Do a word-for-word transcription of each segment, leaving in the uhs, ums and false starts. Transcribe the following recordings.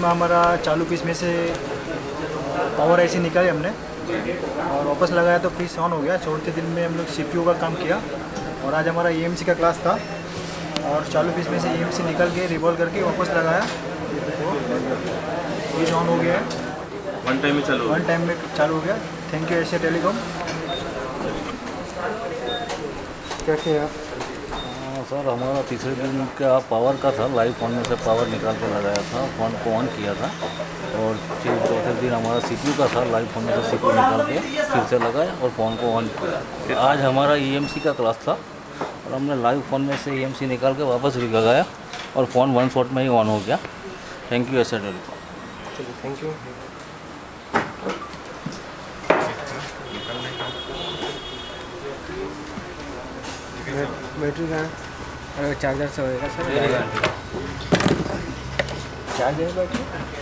का हमारा चालू पीस में से पावर ऐसी निकाली हमने और वापस लगाया तो पीस ऑन हो गया। चौथे दिन में हम लोग सीपीयू का काम किया और आज हमारा ईएमसी का क्लास था और चालू पीस में से ईएमसी निकल के रिवॉल्व करके वापस लगाया, पीस ऑन हो गया है। वन टाइम में चालू वन टाइम में चालू हो गया। Thank you Asia telecom. क्या किया सर? हमारा तीसरे दिन का पावर का था, लाइव फ़ोन में से पावर निकाल के लगाया था, फ़ोन को ऑन किया था और फिर चौथे दिन हमारा सीपीयू का था, लाइव फ़ोन में से सीपीयू निकाल के फिर से लगाया और फ़ोन को ऑन किया। आज हमारा ईएमसी का क्लास था और हमने लाइव फ़ोन में से ईएमसी निकाल के वापस लगाया और फ़ोन वन शॉट में ही ऑन हो गया। Thank you Asia telecom. चलिए थैंक यू। बैटरी कहाँ है? चार्जर से होएगा सर? चार्जर बैटरी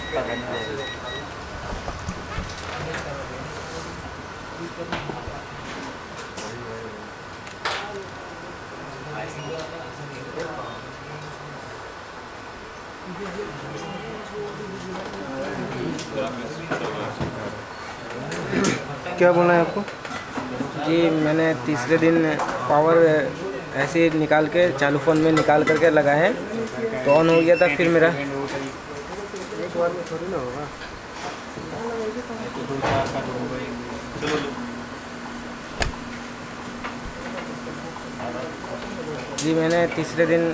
क्या बोलना है आपको? जी मैंने तीसरे दिन पावर ऐसे ही निकाल के चालू फ़ोन में निकाल करके लगाए हैं तो ऑन हो गया था। फिर मेरा एक बार में थोड़ी ना होगा। जी मैंने तीसरे दिन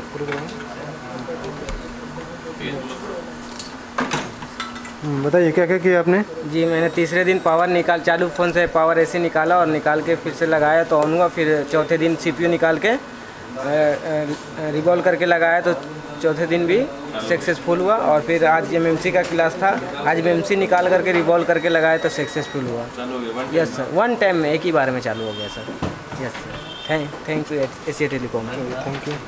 बताइए क्या क्या किया आपने? जी मैंने तीसरे दिन पावर निकाल चालू फ़ोन से पावर ऐसे निकाला और निकाल के फिर से लगाया तो ऑन हुआ। फिर चौथे दिन सीपीयू निकाल के रिवॉल्व करके लगाया तो चौथे दिन भी सक्सेसफुल हुआ। और फिर आज एमएमसी का क्लास था, आज एमएमसी निकाल करके रिवॉल्व करके लगाया तो सक्सेसफुल हुआ। यस सर, वन टाइम में एक ही बार में चालू हो गया sir. Yes sir, thank thank you Asia telecom. Thank you.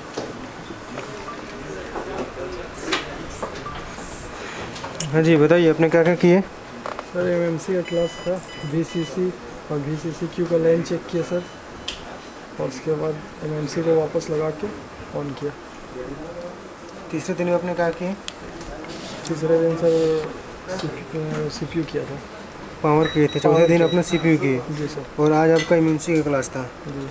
हाँ जी बताइए आपने क्या क्या किए? सर एमएमसी का क्लास था, वीसीसी और वीसीसीक्यू का लाइन चेक किया सर और उसके बाद एमएमसी को वापस लगा के ऑन किया। तीसरे दिन में आपने क्या किए? तीसरे दिन सर सीपीयू किया था, पावर किए थे। चौथे दिन अपना सीपीयू किए। जी सर। और आज आपका एमएमसी का क्लास था। जी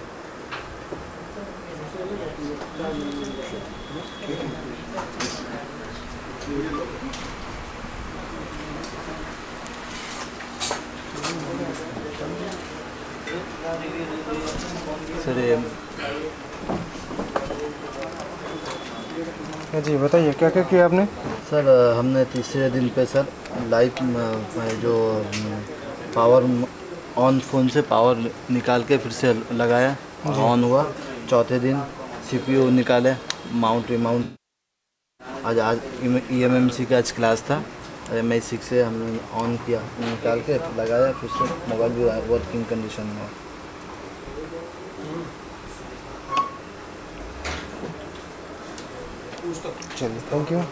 सर ये हाँ जी बताइए क्या क्या किया आपने? सर हमने तीसरे दिन पे सर लाइव जो पावर ऑन फ़ोन से पावर निकाल के फिर से लगाया, ऑन हुआ। चौथे दिन सीपीयू निकाले, माउंट माउंट आज आज ईएमएमसी का आज क्लास था, एम आई सिक्स से हमने ऑन किया, निकाल के लगाया, फिर से मोबाइल भी वर्किंग कंडीशन में। चलिए थैंक यू।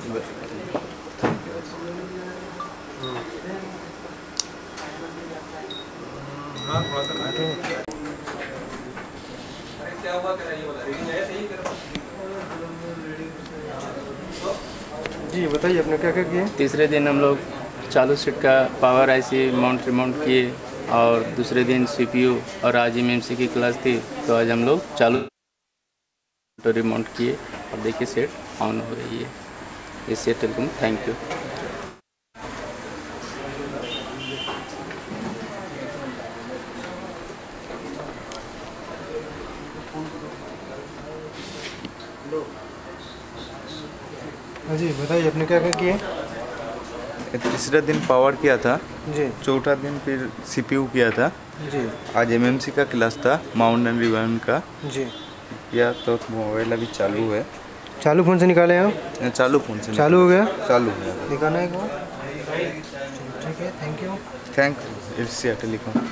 जी बताइए आपने क्या क्या किए? तीसरे दिन हम लोग चालू सेट का पावर आईसी माउंट रिमाउंट किए और दूसरे दिन सीपीयू और आज एमएमसी की क्लास थी तो आज हम लोग चालू तो रिमाउंट किए और देखिए सेट ऑन हो रही है। Asia telecom, thank you. हाँ जी बताइए आपने क्या क्या किए? तीसरा दिन पावर किया था जी। चौथा दिन फिर सीपीयू किया था जी। आज एमएमसी का क्लास था, माउंट एंड रिवाउंड का जी। या तो मोबाइल अभी चालू है। चालू फोन से निकाले आप? चालू फोन से चालू हो गया? चालू हो गया। दिखाना है को? ठीक है, thank you. Thank Asia telecom.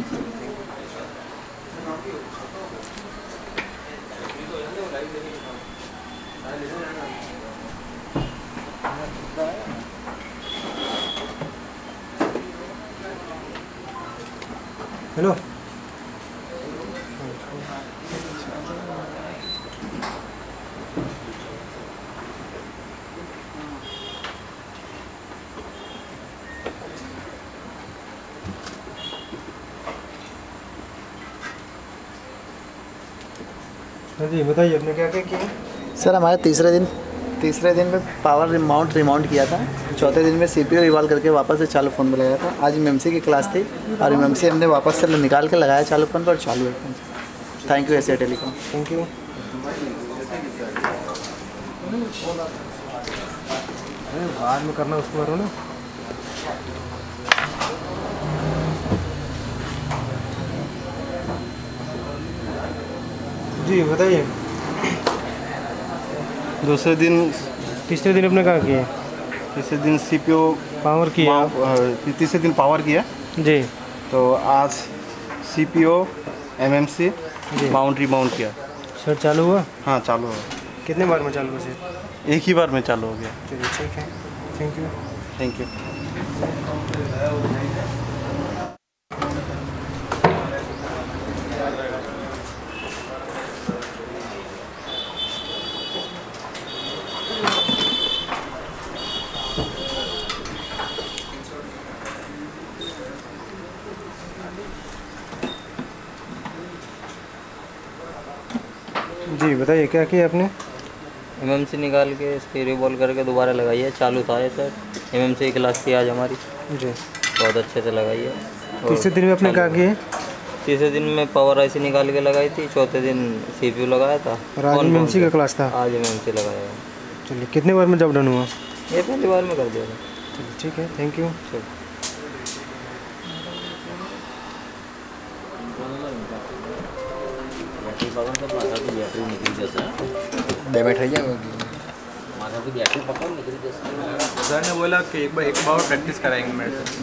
Hello. हाँ जी बताइए आपने क्या क्या किया? सर हमारे तीसरे दिन तीसरे दिन में पावर माउंट रिमाउंट किया था। चौथे दिन में सीपीयू रिवॉल्व करके वापस से चालू फ़ोन में लगाया था। आज एमएमसी की क्लास थी और एमएमसी हमने वापस से निकाल के लगाया चालू फ़ोन पर और चालू है phone. Thank you Asia telecom. Thank you. अरे बाद में करना उसको करो ना। जी बताइए। दूसरे दिन तीसरे दिन अपने कहाँ किए? तीसरे दिन सीपीयू पावर किया। तीसरे दिन पावर किया जी। तो आज सीपीयू एमएमसी माउंट रिमाउंट किया। सर चालू हुआ? हाँ चालू हो। कितने बार में चालू हुआ सर? एक ही बार में चालू हो गया। चलिए ठीक है। Thank you. Thank you. जी बताइए क्या किया आपने? एमएमसी निकाल के इसके रिवॉल्व करके दोबारा लगाई है। चालू था ये सर। एमएमसी की क्लास थी आज हमारी। जी। बहुत अच्छे से लगाई है। तीसरे दिन में आपने क्या किया? तीसरे दिन में पावर आईसी निकाल के लगाई थी। चौथे दिन सीपीयू लगाया था। और आज एमएमसी का क्लास था? आज एमएमसी लगाया है। चलिए कितने बार में जब डन हुआ? ये पहली बार में कर दिया था। चलिए ठीक है। Thank you. डैमेज है माथा की बैटरी पकड़ निकली जैसे सर ने बोला कि एक बार एक बार प्रैक्टिस कराएंगे मेरे से।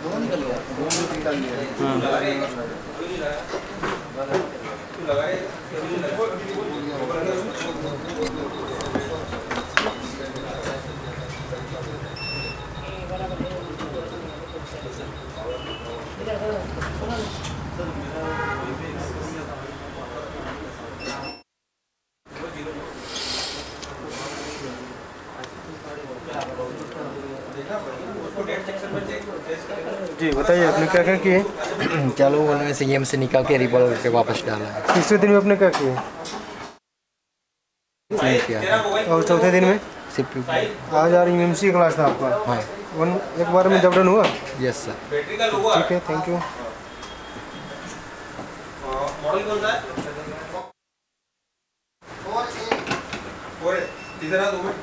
जी बताइए आपने क्या क्या किए? चालू होने में से एम से निकाल के रिवॉल्व करके वापस डाला है। तीसरे दिन में आपने क्या किए? नहीं किया। और चौथे दिन में? सीपीयू। आज यार एमएमसी क्लास था आपका? हाँ। वन एक बार में जब डन हुआ? Yes sir. ठीक है। Thank you. मॉडल कौन सा है? इधर आ दो मिनट।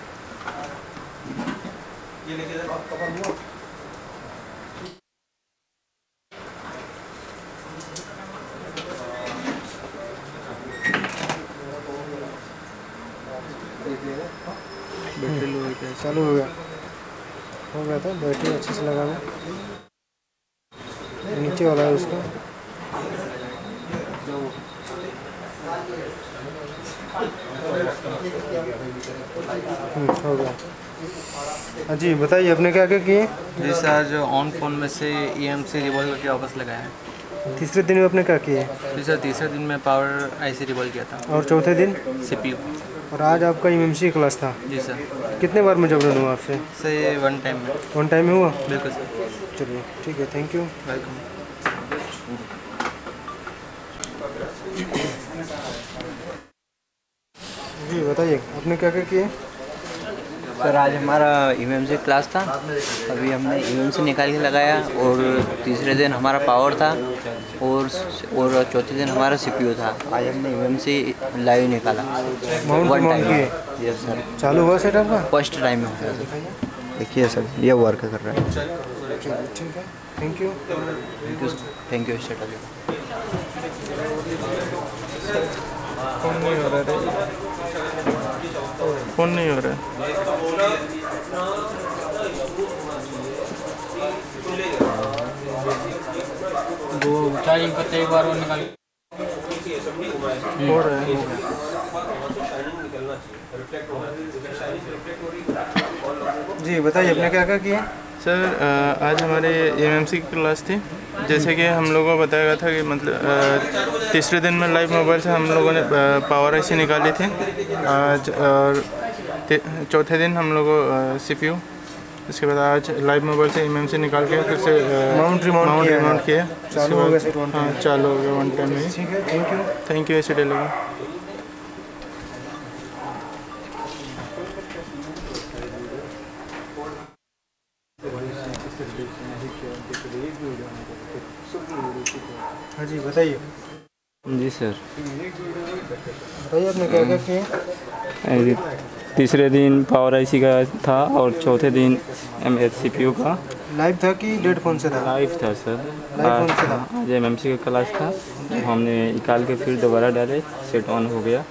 ये लेके इधर कपड़ा लो। बैटरी लो है चालू हो गया हो गया था। बैटरी अच्छे से लगा में नीचे वाला है उसका। हो गया। जी बताइए आपने क्या क्या किए? जी सर जो ऑन फोन में से ईएमसी रिवॉल्व करके वापस लगाया है। तीसरे दिन में आपने क्या किए? जी सर तीसरे दिन में पावर आईसी रिवॉल्व किया था। और चौथे दिन? सीपीयू। और आज आपका एमएमसी क्लास था? जी सर। कितने बार में जब डन हुआ आपसे? सर ये वन टाइम में। वन टाइम में हुआ? बिल्कुल सर। चलिए ठीक है। Thank you. वेलकम। जी बताइए आपने क्या क्या किए? सर आज हमारा एमएमसी क्लास था। अभी हमने एमएमसी निकाल के लगाया और तीसरे दिन हमारा पावर था और और चौथे दिन हमारा सीपीयू था। आज हमने एमएमसी लाइव निकाला। Mount one mount time. किए? Yes sir. चालू हुआ सेटअप का? फर्स्ट टाइम में हुआ सर। देखिए सर ये वर्क कर रहा है। ठीक है। Thank you. Thank you thank you state phone नहीं हो रहा है। फोन नहीं हो रहा है। वो चार्जिंग करते एक बार वो निकाल हो रहा है। जी बताइए आपने क्या क्या किया? सर अ, आज हमारे एमएमसी की क्लास थी। जैसे कि हम लोगों को बताया गया था कि मतलब अ, तीसरे दिन में लाइव मोबाइल से हम लोगों ने पावर आईसी निकाली थी। आज और चौथे दिन हम लोगों सीपीयू। इसके बाद आज लाइव मोबाइल से एमएमसी निकाल के फिर से माउंट रिमाउंट माउंट किया रिमाउंट किया। चालू हो गया सेट वन हाँ चालू हो गया वन टाइम में। ठीक है। Thank you. थैंक यू ऐसे डेली। हाँ जी बताइए। जी सर, बताइए आपने क्या क्या किए। तीसरे दिन पावर आईसी का था और चौथे दिन M H C P U का। लाइव था कि डेट कौन से था? लाइव था सर। लाइव कौन से था? आज एम एम सी का क्लास था, हमने निकाल के फिर दोबारा डाले, सेट ऑन हो गया।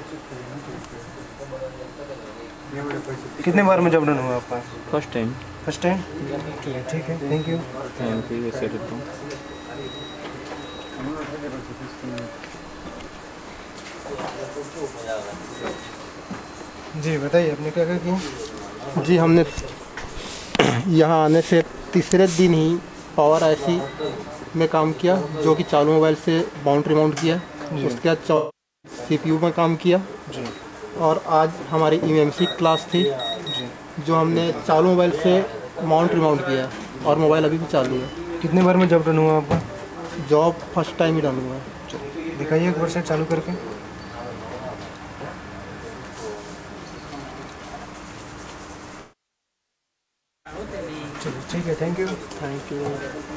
कितने बार में जब रन हुआ आपका? First time. फर्स्ट टाइम, ठीक है, thank you. Thank you. Set हूँ। जी बताइए आपने क्या क्या किया। जी हमने यहाँ आने से तीसरे दिन ही पावर आईसी में काम किया, जो कि चालू मोबाइल से बाउंड्री माउंट किया। उसके बाद सीपीयू में काम किया जी। और आज हमारी ईएमसी क्लास थी जी, जो हमने चालू मोबाइल से माउंट रिमाउंट किया और मोबाइल अभी भी चालू है। कितने बार में जॉब रन हुआ आपका? जॉब फर्स्ट टाइम ही रन हुआ है। दिखाइए एक बार सेट चालू करके। ठीक है, थैंक यू। Thank you.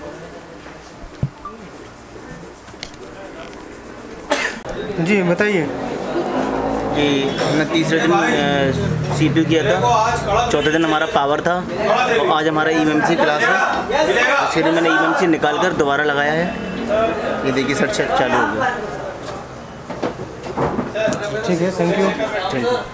जी बताइए। जी हमने तीसरे दिन सी पी यू किया था, चौथे दिन हमारा पावर था और आज हमारा E M M C class है। इसलिए मैंने ई एम एम सी निकाल कर दोबारा लगाया है। ये देखिए सर, सेट चालू हो गया। ठीक है, थैंक यू। Thank you.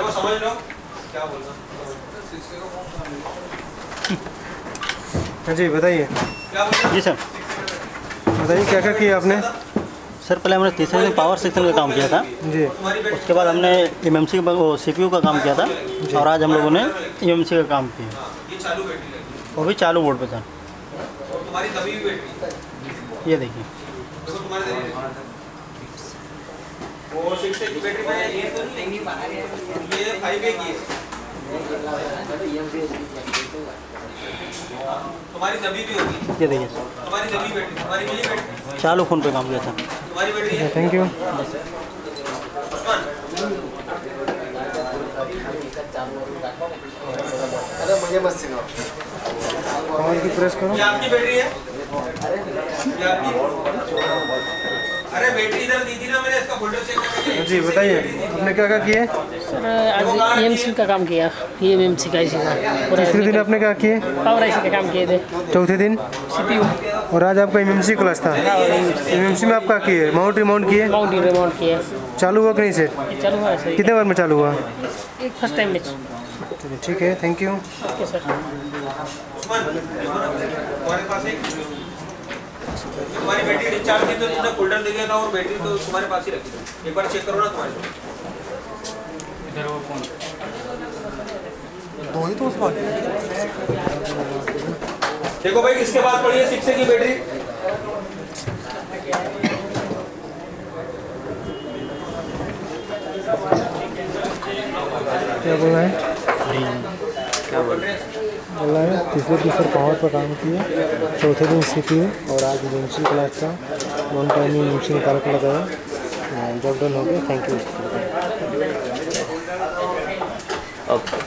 हाँ जी बताइए। जी सर, बताइए क्या क्या किया आपने? सर पहले हमने तीसरे दिन पावर सेक्शन का काम किया था जी। उसके बाद हमने एमएमसी का वो सीपीयू का काम किया था और आज हम लोगों ने एमएमसी का काम किया, वो भी चालू बोर्ड पे था। ये देखिए, तुम्हारी जबी भी होगी। ये देखिए तुम्हारी जबी बैठी, तुम्हारी मिली बैठी। चालू फोन पे काम किया था। तुम्हारी बैठी है। Thank you. अरे मुझे मत सिखाओ। और की प्रेस करो। ये आपकी बैटरी है? ये आपकी? अरे बैटरी इधर दी थी ना मैंने, इसका फोल्डर चेक करके। जी बताइए, आपने क्या क्या किए? सर आज ईएमसी का काम किया, ये एमएमसी का इसी का। तीसरे दिन आपने क्या किए? पावर आईसी का काम किए थे। चौथे दिन सीपीयू। और आज आपका एमएमसी क्लास था। एमएमसी में आप क्या किए? माउंट रिमाउंट किए? माउंट रिमाउंट किया। चालू हुआ कि नहीं सेट? चालू हुआ सर। कितने बार में चालू हुआ? एक फर्स्ट टाइम में। चलिए ठीक है, थैंक यू। Okay sir. तुम्हारे पास एक तुम्हारी बैटरी डिस्चार्ज थी तो तुमने फोल्डर दे दिया था और बैटरी तो तुम्हारे पास ही रखी थी। एक बार चेक करो ना तुम्हारे इधर वो फोन दो ही तो उस बात। देखो भाई, किसके पास पड़ी है सिक्स की बैटरी? क्या बोल रहा है? क्या बोल रहे हैं? बोल रहा है तीसरे दिन सर पावर पर काम किया, चौथे दिन सीपीयू और आज एमएमसी क्लास था। वन टाइम में एमएमसी निकाल कर लगाया, जॉब डन हो गया। Thank you. ओके।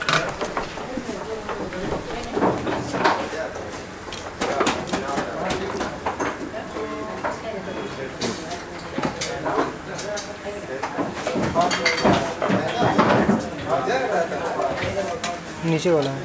नीचे वाला है।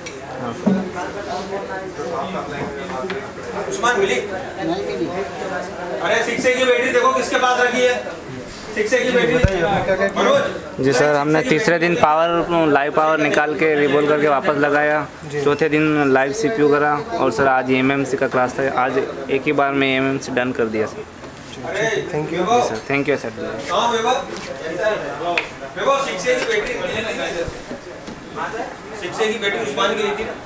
उस्मान मिली? नहीं मिली। अरे सिक्स की बैटरी देखो किसके पास रखी है? सिक्स की बैटरी। जी सर, हमने तीसरे दिन पावर लाइव पावर निकाल के रिबोल करके वापस लगाया। चौथे दिन लाइव सीपीयू करा और सर आज एमएमसी का क्लास था। आज एक ही बार में एमएमसी डन कर दिया sir. Thank you sir. Thank you sir. Six की बैटरी सिक्स की बैटरी उस्मान की ली थी ना?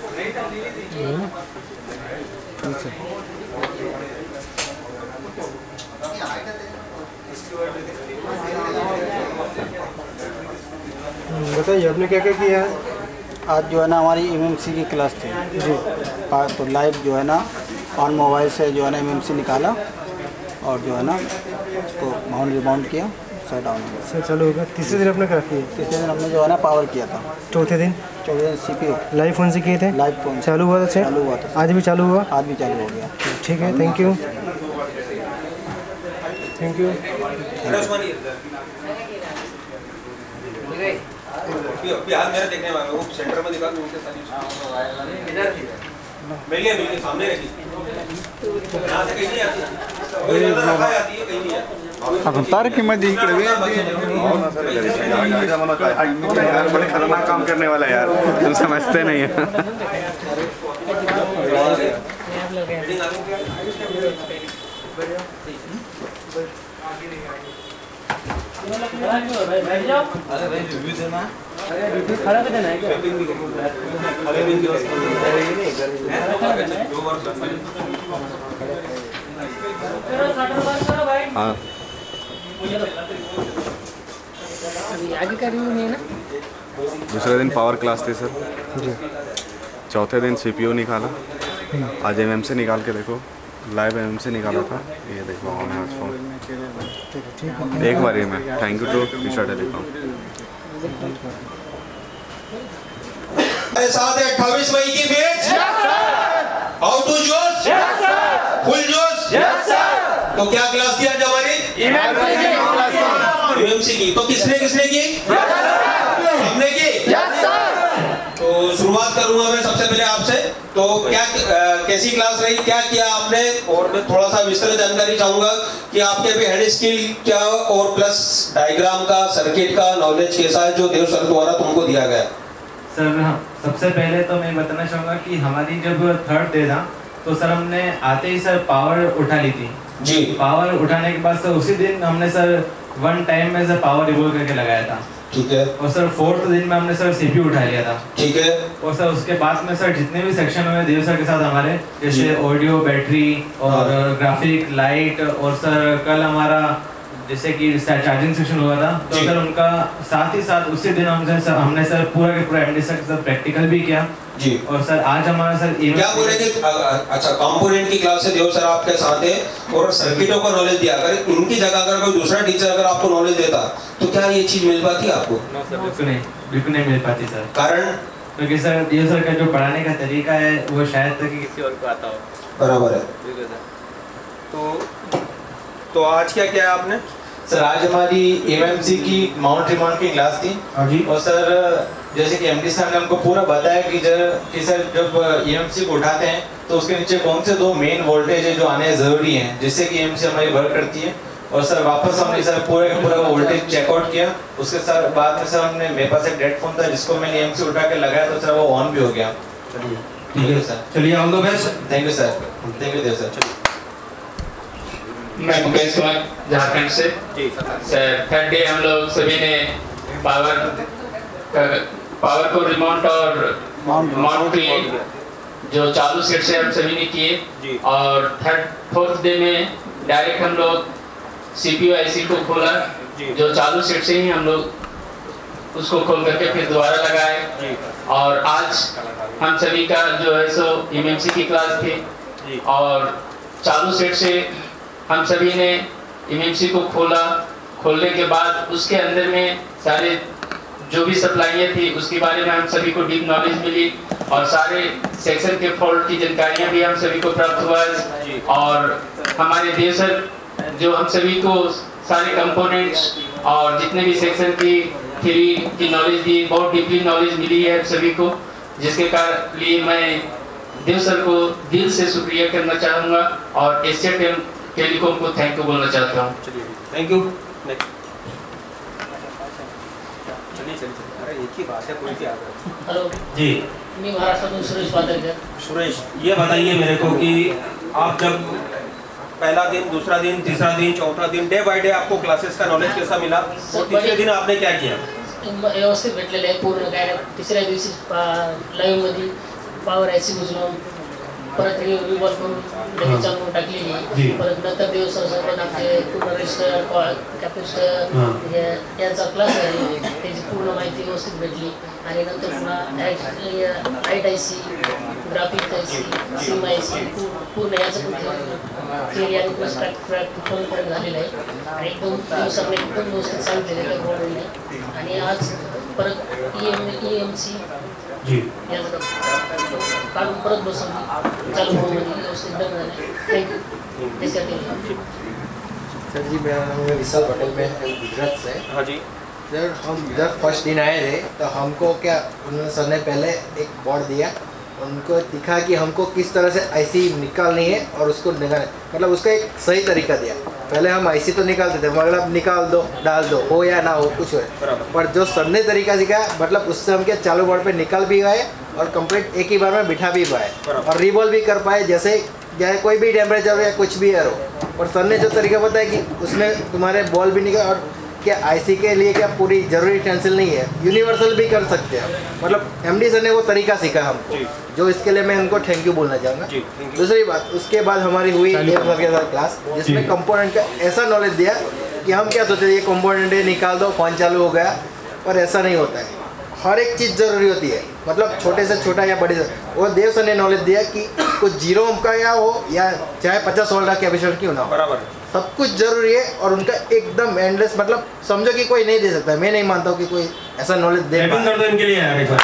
बताइए आपने क्या क्या किया है? आज जो है ना हमारी एमएमसी की क्लास थी जी, तो लाइव जो है ना ऑन मोबाइल से जो है ना एमएमसी निकाला और जो है ना उसको माउंट रिमाउंट किया, सेट ऑन हो गया। सर चालू होगा। तीसरे दिन आपने क्या किया? तीसरे दिन हमने जो है ना पावर किया था। चौथे दिन? चौदह दिन C P U live phone से किए थे? लाइव फ़ोन चालू हुआ था सेट? चालू हुआ था। आज भी चालू हुआ? आज भी चालू हो गया। ठीक है, थैंक यू थैंक यू। हाथ मेरा देखने वाला वो सेंटर में दिखा उनके साथ इधर मिल गया मिल गया सामने रखी यहाँ से कहीं नहीं आती कोई ज़्यादा रखा जाती है कहीं नहीं आती आपण तारकीमध्ये इकडे बड़े खतरनाक काम करने वाला यार, तुम समझते नहीं है। खड़ा कर देना है क्या? हाँ अभी आगे का रिव्यू नहीं है ना? दूसरे दिन पावर क्लास थी सर जी, चौथे दिन सीपीयू निकाला, आज एमएम से निकाल के देखो, लाइव एमएम से निकाला था, ये देखो ऑन है फोन। एक बार ही में thank you to Asia telecom. साथ है अट्ठाईस मई की मैच आउट टू जोश फुल जोश। तो क्या क्लास थी आज हमारी? ईएमसी की। तो किसने किसने की? हमने की। तो शुरुआत करूंगा मैं सबसे पहले आपसे। तो क्या आ, कैसी क्लास रही, क्या किया आपने, और मैं थोड़ा सा विस्तृत जानकारी चाहूंगा कि आपके भी हैंड स्किल क्या और प्लस डायग्राम का सर्किट का नॉलेज कैसा है जो देव सर द्वारा तुमको दिया गया। सर हाँ, सबसे पहले तो मैं बताना चाहूँगा कि हमारी जब थर्ड डे था तो सर हमने आते ही सर पावर उठा ली थी जी। पावर उठाने के बाद सर उसी दिन हमने सर वन टाइम में सर पावर रिवॉल्व करके लगाया था। ठीक है। और सर फोर्थ दिन में हमने सर सीपीयू उठा लिया था। ठीक है। और सर उसके बाद में सर जितने भी सेक्शन हुए देव सर के साथ हमारे, जैसे ऑडियो, बैटरी और ग्राफिक, लाइट, और सर कल हमारा जैसे कि चार्जिंग सेक्शन हुआ था तो सर उनका साथ ही साथ उसी दिन हमने सर हमने सर पूरा के पूरा एमडी सर के साथ प्रैक्टिकल भी किया जी। और सर आज हमारा सर क्या बोलेंगे? अच्छा, कंपोनेंट की क्लास से देव सर आपके साथ है और सर्किटों का नॉलेज दिया। अगर इनकी जगह अगर कोई दूसरा टीचर अगर आपको नॉलेज देता तो क्या ये चीज मिल पाती आपको? बिल्कुल नहीं, बिल्कुल नहीं मिल पाती सर। कारण? क्योंकि सर देव सर का जो पढ़ाने का तरीका है वो शायद तक किसी और को आता हो। बराबर है। तो तो आज क्या किया आपने? सर आज हमारी एमएमसी की माउंट रिमाउंट की क्लास थी जी। और सर जैसे कि एमडी सर ने हमको पूरा बताया कि जब कि सर जब ईएमसी को उठाते हैं तो उसके नीचे कौन से दो मेन वोल्टेज है जो आने ज़रूरी हैं जिससे कि ईएमसी हमारी वर्क करती है। और सर वापस हमने सर पूरे का पूरा वोल्टेज चेकआउट किया। उसके सर बाद में सर हमने मेरे पास एक डेड फोन था जिसको मैंने ईएमसी उठा के लगाया तो सर वो ऑन भी हो गया। ठीक है सर, चलिए all the best. Thank you sir, thank you Dev sir. मैं मुकेश कुमार झारखंड से। सर थर्ड डे हम लोग सभी ने पावर पावर को रिमोट और माउंट किए जो चालू सेट से हम सभी ने किए। और थर्ड फोर्थ डे में डायरेक्ट हम लोग सीपीयू आईसी को खोला जो चालू सेट से ही हम लोग उसको खोल करके फिर दोबारा लगाए। और आज हम सभी का जो है सो एमएमसी की क्लास थी और चालू सेट से हम सभी ने एमएमसी को खोला। खोलने के बाद उसके अंदर में सारे जो भी सप्लाइयाँ थी उसके बारे में हम सभी को डीप नॉलेज मिली और सारे सेक्शन के फॉल्ट की जानकारियाँ भी हम सभी को प्राप्त हुआ। और हमारे देव सर जो हम सभी को सारे कंपोनेंट्स और जितने भी सेक्शन की थ्योरी की नॉलेज दी, बहुत डीपली नॉलेज मिली है सभी को, जिसके कारण लिए मैं देव सर को दिल से शुक्रिया करना चाहूँगा और एशिया टेलीकॉम को थैंक यू बोलना चाहता हूँ। चलिए थैंक यू। चलिए चलिए अरे एक ही बात है, कोई क्या हेलो जी। मैं महाराष्ट्र से सुरेश पादरकर। सुरेश, ये बताइए मेरे को कि आप जब पहला दिन, दूसरा दिन, तीसरा दिन, चौथा दिन, डे बाय डे आपको क्लासेस का नॉलेज कैसा मिला और तीसरे दिन आपने क्या किया? व्यवस्थित भेटलेलं आहे पूर्ण काय नाही। तिसऱ्या दिवशी लाईव्हमध्ये पॉवर आयसी बुजवून परत रिवॉल्व करून लगेच चालवून टाकलेली। परत नंतर दिवस सोबत आमचे पूर्ण रजिस्टर, कॅपॅसिटर यांचा क्लास आहे, त्याची पूर्ण माहिती व्यवस्थित भेटली। आणि नंतर पुन्हा आईट आय सी, ग्राफिक आय सी, सिम आय सी पूर्ण याचं पण थिअरी आणि प्लस प्रॅक्टिकल पण फरक झालेला आहे आणि एकदम दिवसाने एकदम व्यवस्थित सांगितलेलं आहे बोर्डने। आणि आज परत E M E M C जी याचं काढून परत बसवली चालू म्हणून व्यवस्थित दरम्यान थँक्यू त्यासाठी सर जी मेरा नाम है विशाल पटेल, मैं गुजरात से। हाँ जी। जब हम जब फर्स्ट दिन आए थे तो हमको क्या उन्होंने सर ने पहले एक बोर्ड दिया, उनको दिखा कि हमको किस तरह से आईसी निकालनी है और उसको निकाल मतलब उसका एक सही तरीका दिया। पहले हम आईसी तो निकालते थे, मतलब निकाल दो डाल दो हो या ना हो कुछ हो, पर जो सर ने तरीका सिखाया मतलब उससे हम क्या चालू बोर्ड पे निकाल भी गए और कंप्लीट एक ही बार में बिठा भी पाए और रिवॉल्व भी कर पाए, जैसे चाहे कोई भी टेम्परेचर या कुछ भी एरो। और सर ने जो तरीका बताया कि उसमें तुम्हारे बॉल भी निकल और क्या आईसी के लिए क्या पूरी जरूरी टेंसिल नहीं है, यूनिवर्सल भी कर सकते हैं। मतलब एमडी सर ने वो तरीका सीखा हमको, जो इसके लिए मैं उनको थैंक यू बोलना चाहूँगा। दूसरी बात, उसके बाद हमारी हुई सर के साथ क्लास, जिसमें कंपोनेंट का ऐसा नॉलेज दिया कि हम क्या सोचते थे ये कंपोनेंट है निकाल दो फ़ोन चालू हो गया, पर ऐसा नहीं होता है। हर एक चीज़ ज़रूरी होती है, मतलब छोटे से छोटा या बड़े से। वो देव सर ने नॉलेज दिया कि कुछ जीरो का या हो या चाहे पचास वोल्ट का कैपेसिटर क्यों ना हो, बराबर सब कुछ जरूरी है। और उनका एकदम एंडलेस, मतलब समझो कि कोई नहीं दे सकता। मैं नहीं मानता हूँ कि कोई ऐसा नॉलेज दे कर दो इनके लिए यार एक बार।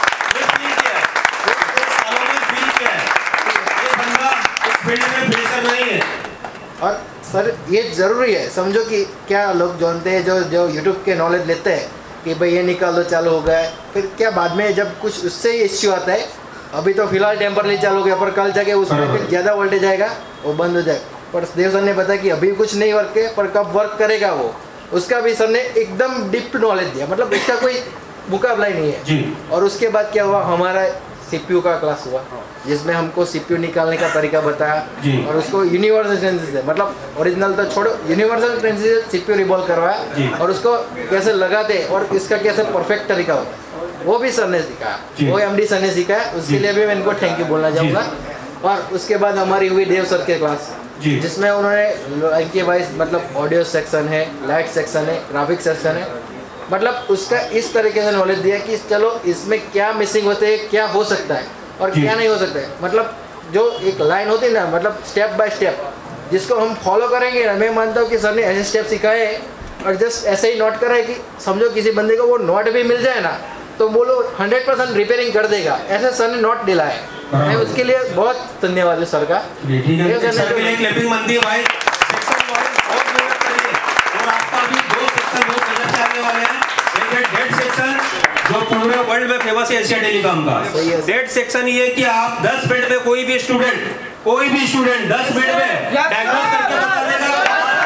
और सर ये ज़रूरी है, समझो कि क्या लोग जानते हैं जो जो यूट्यूब के नॉलेज लेते हैं कि भाई ये निकाल दो चालू हो गया है, फिर क्या बाद में जब कुछ उससे इश्यू आता है, अभी तो फिलहाल टेम्परली चालू हो गया पर कल जाके उसमें फिर ज़्यादा वोल्टेज आएगा वो बंद हो जाएगा। पर देव सर ने बताया कि अभी कुछ नहीं वर्क है पर कब वर्क करेगा वो, उसका भी सर ने एकदम डीप नॉलेज दिया, मतलब इसका कोई मुकाबला ही नहीं है जी। और उसके बाद क्या हुआ, हमारा सीपीयू का क्लास हुआ जिसमें हमको सीपीयू निकालने का तरीका बताया और उसको यूनिवर्सल ट्रेंसिस से, मतलब ओरिजिनल तो छोड़ो, यूनिवर्सल ट्रेंसिस से सीपीयू रिवॉल्व करवाया और उसको कैसे लगाते और इसका कैसे परफेक्ट तरीका होता है वो भी सर ने सिखाया, वो एमडी सर ने सिखाया। उसके लिए भी मैं इनको थैंक यू बोलना चाहूँगा। और उसके बाद हमारी हुई देव सर के क्लास, जिसमें उन्होंने इनके वाइज मतलब ऑडियो सेक्शन है, लाइट सेक्शन है, ग्राफिक सेक्शन है, मतलब उसका इस तरीके से नॉलेज दिया कि चलो इसमें क्या मिसिंग होते हैं, क्या हो सकता है और क्या नहीं हो सकता है। मतलब जो एक लाइन होती है ना, मतलब स्टेप बाय स्टेप जिसको हम फॉलो करेंगे ना, मैं मानता हूँ कि सर ने ऐसे स्टेप सिखाए और जस्ट ऐसे ही नोट कराए कि समझो किसी बंदे को वो नोट भी मिल जाए ना तो वो लोग हंड्रेड परसेंट रिपेयरिंग कर देगा, ऐसे सर ने नोट दिलाए। मैं उसके लिए बहुत धन्यवाद है सर का। सर के लिए क्लैपिंग बनती है भाई। सेक्शन वाइज बहुत मेहनत करिए और आपका भी दो सेक्शन बहुत नजर से आने वाले हैं। एक है डेड सेक्शन जो पूरे वर्ल्ड में फेमस है एशिया टेलीकॉम का। डेड सेक्शन ये कि आप दस मिनट में कोई भी स्टूडेंट कोई भी स्टूडेंट दस मिनट में डायग्नोस करके बता देगा,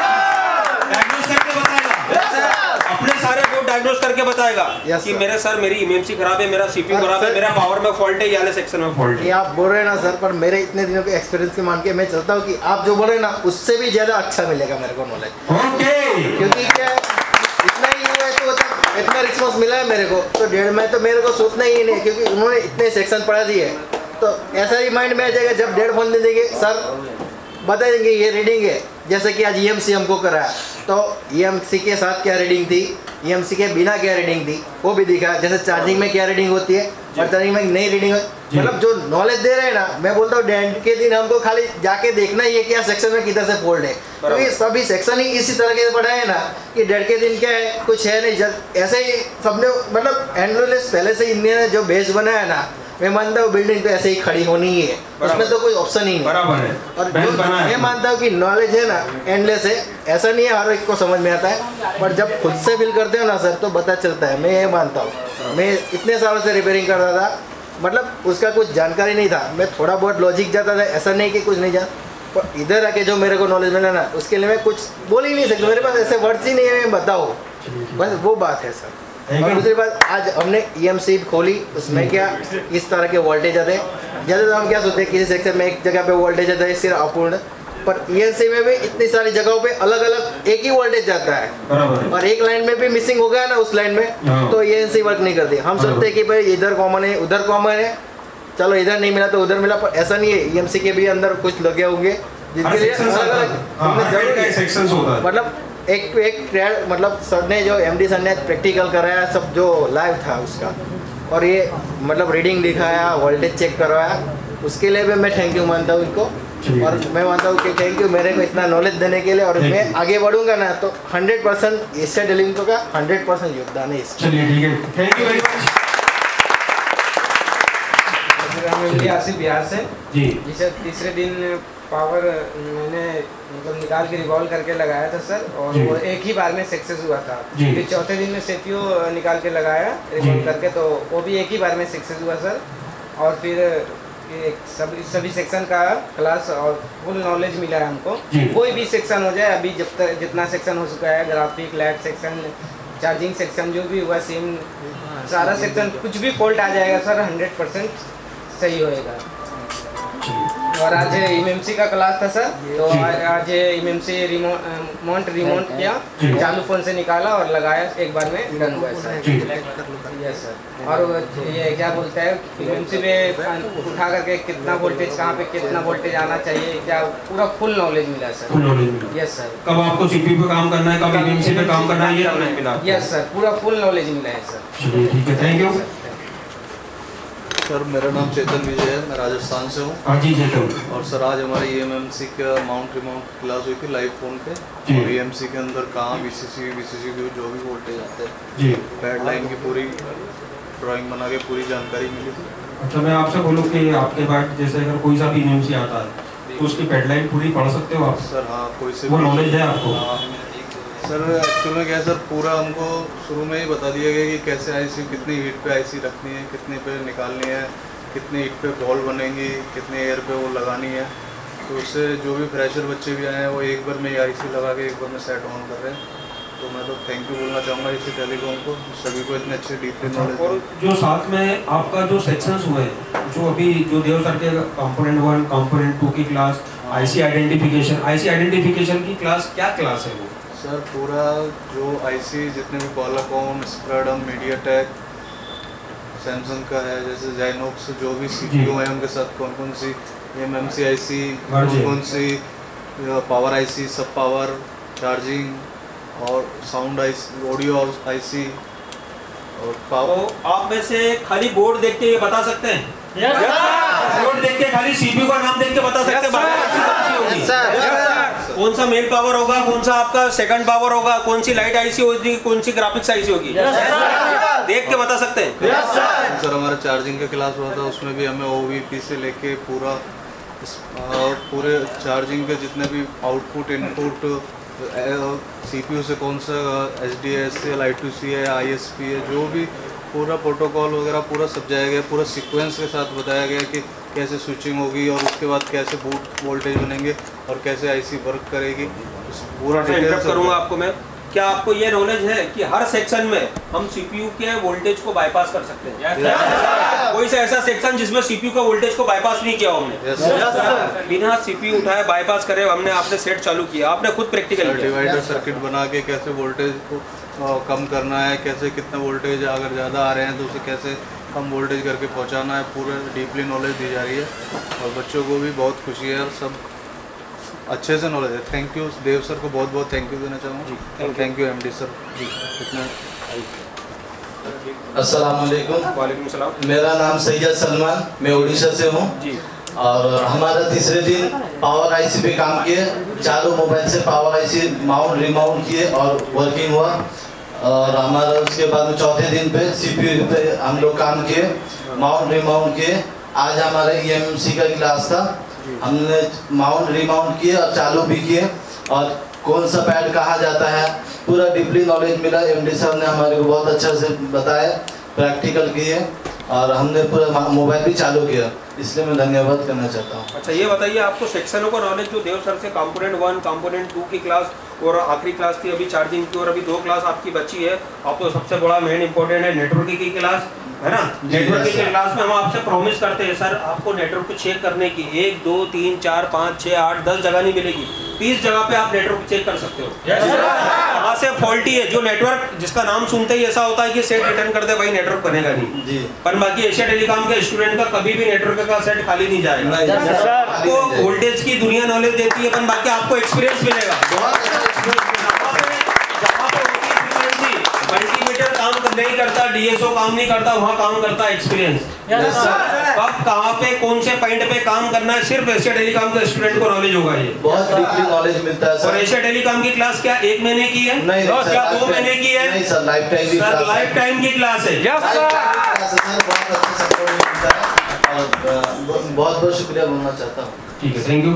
डायग्नोस करके बताएगा, अपने सारे कोड डायग्नोस करके बताएगा कि मेरे सर मेरी ईएमसी खराब है, मेरा सीपीयू खराब है, मेरा पावर में फॉल्ट है, वाले सेक्शन में फॉल्ट है। ये आप बोल रहे हैं ना सर, पर मेरे इतने दिनों के एक्सपीरियंस के मान के मैं चलता हूँ कि आप जो बोल रहे हैं ना उससे भी ज़्यादा अच्छा मिलेगा मेरे को नॉलेज। ओके, क्योंकि क्या इतना ही हुआ है तो इतना रिस्पॉन्स मिला है मेरे को, तो डेढ़ में तो मेरे को सोचना ही नहीं, क्योंकि उन्होंने इतने सेक्शन पढ़ा दिए तो ऐसा ही माइंड में आ जाएगा जब डेढ़ फोन दे देंगे सर बता देंगे ये रीडिंग है। जैसे कि आज ईएमसी हमको कराया तो ईएमसी के साथ क्या रीडिंग थी, ईएमसी के बिना क्या रीडिंग थी वो भी दिखा, जैसे चार्जिंग में क्या रीडिंग होती है और चार्जिंग में नई रीडिंग होती है। मतलब जो नॉलेज दे रहे हैं ना, मैं बोलता हूँ डेढ़ के दिन हमको खाली जाके देखना ही है कि सेक्शन में किधर से फोल्ड है, क्योंकि सभी सेक्शन ही इसी तरह के पढ़ाए ना कि डेढ़ के दिन क्या है कुछ है नहीं, ऐसे ही सबने मतलब एंड्रोलेस पहले से इन्होंने जो बेस बनाया ना, मैं मानता हूँ बिल्डिंग तो ऐसे ही खड़ी होनी ही है, उसमें तो कोई ऑप्शन ही नहीं है। और मैं मानता हूँ कि नॉलेज है ना एंडलेस है, ऐसा नहीं है हर एक को समझ में आता है, पर जब खुद से फील करते हो ना सर तो पता चलता है। मैं ये मानता हूँ, मैं इतने सालों से रिपेयरिंग कर रहा था, मतलब उसका कुछ जानकारी नहीं था, मैं थोड़ा बहुत लॉजिक जाता था, ऐसा नहीं कि कुछ नहीं जान, पर इधर आके जो मेरे को नॉलेज मिला ना उसके लिए मैं कुछ बोल ही नहीं सकता, मेरे पास ऐसे वर्ड्स ही नहीं है मैं बताऊँ, बस वो बात है सर। और दूसरी बात, आज हमने ईएमसी खोली, उसमें क्या इस तरह के वोल्टेज आते हैं, ज़्यादा तो हम क्या सोचते हैं किसी सेक्शन में एक जगह पे वोल्टेज आता है सिर्फ अपूर्ण, पर ईएमसी में भी इतनी सारी जगहों पे अलग अलग एक ही वोल्टेज जाता है और एक लाइन में भी मिसिंग हो गया ना उस लाइन में तो ईएमसी वर्क नहीं करती। हम सोचते हैं कि भाई इधर कॉमन है उधर कॉमन है, चलो इधर नहीं मिला तो उधर मिला, पर ऐसा नहीं है। ईएमसी के भी अंदर कुछ लगे होंगे जिनके लिए मतलब एक एक ट्रायल, मतलब सर ने जो एमडी सर ने प्रैक्टिकल कराया सब जो लाइव था उसका, और ये मतलब रीडिंग दिखाया, वोल्टेज चेक करवाया, उसके लिए भी मैं थैंक यू मानता हूँ इनको। और मैं मानता हूँ कि थैंक यू मेरे को इतना नॉलेज देने के लिए, और मैं आगे बढ़ूंगा ना तो हंड्रेड परसेंट एशिया टेलीकॉम का हंड्रेड परसेंट योगदान है इसमें। चलिए ठीक है, थैंक यू वेरी मच। हम एमडी आसिफ बिहार से जी। जिसे तीसरे दिन पावर मैंने मतलब निकाल के रिवॉल्व करके लगाया था सर, और जी। वो एक ही बार में सक्सेस हुआ था। जी। फिर चौथे दिन में सीपीयू निकाल के लगाया रिवॉल्व करके, तो वो भी एक ही बार में सक्सेस हुआ सर। और फिर एक सभी सभी सेक्शन का क्लास और फुल नॉलेज मिला है हमको। कोई भी सेक्शन हो जाए, अभी जब तक जितना सेक्शन हो चुका है, graphic, lab section, charging section, जो भी हुआ सेम सारा सेक्शन, कुछ भी फॉल्ट आ जाएगा सर, हंड्रेड परसेंट सही होएगा। और आज एमएमसी का क्लास था सर, तो आज एमएमसी रिमोट रिमोट किया, चालू फोन से निकाला और लगाया, एक बार में डन हुआ सर। Yes sir. और ये क्या बोलता है एमएमसी में उठा करके कितना वोल्टेज, कहाँ पे कितना वोल्टेज आना चाहिए, क्या पूरा फुल नॉलेज मिला सर। फुल नॉलेज मिला। Yes sir. कब आपको सीपीयू पे काम करना है, कब एमएमसी पे काम करना है, ये नॉलेज मिला। यस सर, पूरा फुल नॉलेज मिला है सर। चलिए ठीक है, थैंक यू सर। मेरा नाम चेतन विजय है, मैं राजस्थान से हूँ। हाँ जी चेतन। और सर आज हमारी ई एम एम सी का माउंट रिमाउंट क्लास हुई थी लाइव फोन पे। और ई एम सी के अंदर कहाँ वी सी सी वी सी सी जो भी वोल्टेज आते हैं, पैड लाइन की पूरी ड्राइंग बना के पूरी जानकारी मिली थी। अच्छा, मैं आपसे बोलूँ कि आपके बाद जैसे अगर कोई सा भी एमएमसी आता है तो उसकी पैडलाइन पूरी पढ़ सकते हो आप? सर हाँ, कोई से वो नॉलेज है आपको? सर एक्चुअल में क्या है सर, पूरा हमको शुरू में ही बता दिया गया कि कैसे आईसी, कितनी हीट पे आईसी रखनी है, कितने पे निकालनी है, कितनी हीट पे बॉल बनेंगी, कितने एयर पे वो लगानी है। तो उससे जो भी फ्रेशर बच्चे भी आए हैं वो एक बार में आईसी लगा के एक बार में सेट ऑन कर रहे हैं। तो मैं तो थैंक यू बोलना चाहूँगा इसी टेलीकॉम को, सभी को इतने अच्छे डीपली नॉलेज। और जो साथ में आपका जो सेक्शंस हुए, जो अभी जो देव सर के कंपोनेंट वन, कंपोनेंट टू की class, IC identification, IC identification की क्लास क्या क्लास है वो? सर पूरा जो आईसी जितने भी क्वालकॉम, स्प्रेडम, मीडियाटेक, सैमसंग का है, जैसे जाइनोक्स, जो भी सीपीयू है उनके साथ कौन कौन सी एमएमसी आईसी, कौन कौन सी पावर आईसी, सब पावर, चार्जिंग और साउंड आईसी, ऑडियो आईसी और पावर। तो आप में से खाली बोर्ड देख के ये बता सकते हैं? Yes sir. बोर्ड देख के खाली सीपीयू का नाम देख के बता सकते हैं? Yes sir. कौन सा मेन पावर होगा, कौन सा आपका सेकंड पावर होगा, कौन सी लाइट आईसी होगी, कौन सी ग्राफिक्स आईसी होगी, देख के बता सकते हैं? Yes sir. सर हमारा चार्जिंग का क्लास हुआ था, उसमें भी हमें ओवीपी से लेके पूरा पूरे चार्जिंग के जितने भी आउटपुट, इनपुट, सीपीयू से कौन सा H D S L, I two C है, आई एस पी है, जो भी पूरा प्रोटोकॉल वगैरह पूरा समझाया गया, पूरा सीक्वेंस के साथ बताया गया कि कैसे स्विचिंग होगी और उसके बाद कैसे बूट वोल्टेज बनेंगे और कैसे आईसी वर्क करेगी, पूरा डिटेल करूँगा आपको मैं। क्या आपको ये नॉलेज है कि हर सेक्शन में हम सीपीयू के वोल्टेज को बाईपास कर सकते हैं? yes, कोई सा ऐसा सेक्शन जिसमें सीपीयू का वोल्टेज को बाईपास नहीं किया हमने? yes, yes, बिना सीपीयू उठाए बाईपास करे हमने आपने सेट चालू किया, आपने खुद प्रैक्टिकल किया। डिवाइडर सर्किट बना के कैसे वोल्टेज को कम करना है, कैसे कितना वोल्टेज अगर ज़्यादा आ रहे हैं तो उसे कैसे कम वोल्टेज करके पहुँचाना है, पूरा डीपली नॉलेज दी जा रही है और बच्चों को भी बहुत खुशी है और सब अच्छे से नॉलेज है। थैंक यू देव सर को बहुत बहुत थैंक यू देना चाहूँगा और थैंक यू एमडी सर जी इतना। अस्सलाम वालेकुम। वालेकुम सलाम। मेरा नाम सैयद सलमान, मैं उड़ीसा से हूँ जी। और हमारा तीसरे दिन पावर आईसी पे काम किए, चारों मोबाइल से पावर आईसी माउंट रिमाउंट किए और वर्किंग हुआ। और हमारा उसके बाद में चौथे दिन पे सीपीयू पे हम लोग काम किए, माउंट रिमाउंट किए। आज हमारा ईएमसी का क्लास था, हमने माउंट रिमाउंट किए और चालू भी किए और कौन सा पैड कहाँ जाता है पूरा डीपली नॉलेज मिला। एमडी साहब ने हमारे को बहुत अच्छा से बताया, प्रैक्टिकल किए और हमने पूरा मोबाइल भी चालू किया, इसलिए मैं धन्यवाद करना चाहता हूँ। अच्छा ये बताइए, आपको सेक्शनों का नॉलेज जो देव सर से कंपोनेंट वन, कंपोनेंट टू की क्लास और आखिरी क्लास थी अभी चार्जिंग की और अभी दो क्लास आपकी बची है, आपको सबसे बड़ा मेन इंपॉर्टेंट है नेटवर्किंग की क्लास, है ना? नेटवर्किंग की क्लास में हम आपसे प्रॉमिस करते हैं सर आपको नेटवर्क को चेक करने की एक दो तीन चार पाँच छः आठ दस जगह नहीं मिलेगी, तीस जगह पे आप नेटवर्क चेक कर सकते हो। कहाँ से फॉल्टी है, जो नेटवर्क जिसका नाम सुनते ही ऐसा होता है कि सेट रिटर्न कर दे भाई नेटवर्क बनेगा नहीं जी। पर बाकी एशिया टेलीकॉम के स्टूडेंट का कभी भी नेटवर्क का सेट खाली नहीं जाएगा। आपको वोल्टेज की दुनिया नॉलेज देती है, पर बाकी आपको एक्सपीरियंस मिलेगा। मल्टीमीटर काम नहीं करता, डीएसओ काम नहीं करता, वहाँ काम करता है एक्सपीरियंस। कब कहाँ पे कौन से पॉइंट पे काम करना है सिर्फ एशिया टेलीकॉम के स्टूडेंट को नॉलेज होगा, ये बहुत डीपली नॉलेज मिलता है सर। और एशिया टेलीकॉम की क्लास क्या एक महीने की है? नहीं सर, क्या दो महीने की है? नहीं सर, लाइफ टाइम की सर लाइफ टाइम की क्लास है। बहुत अच्छा सपोर्ट मिलता है बहुत बहुत शुक्रिया बोलना चाहता हूँ। ठीक है, थैंक यू।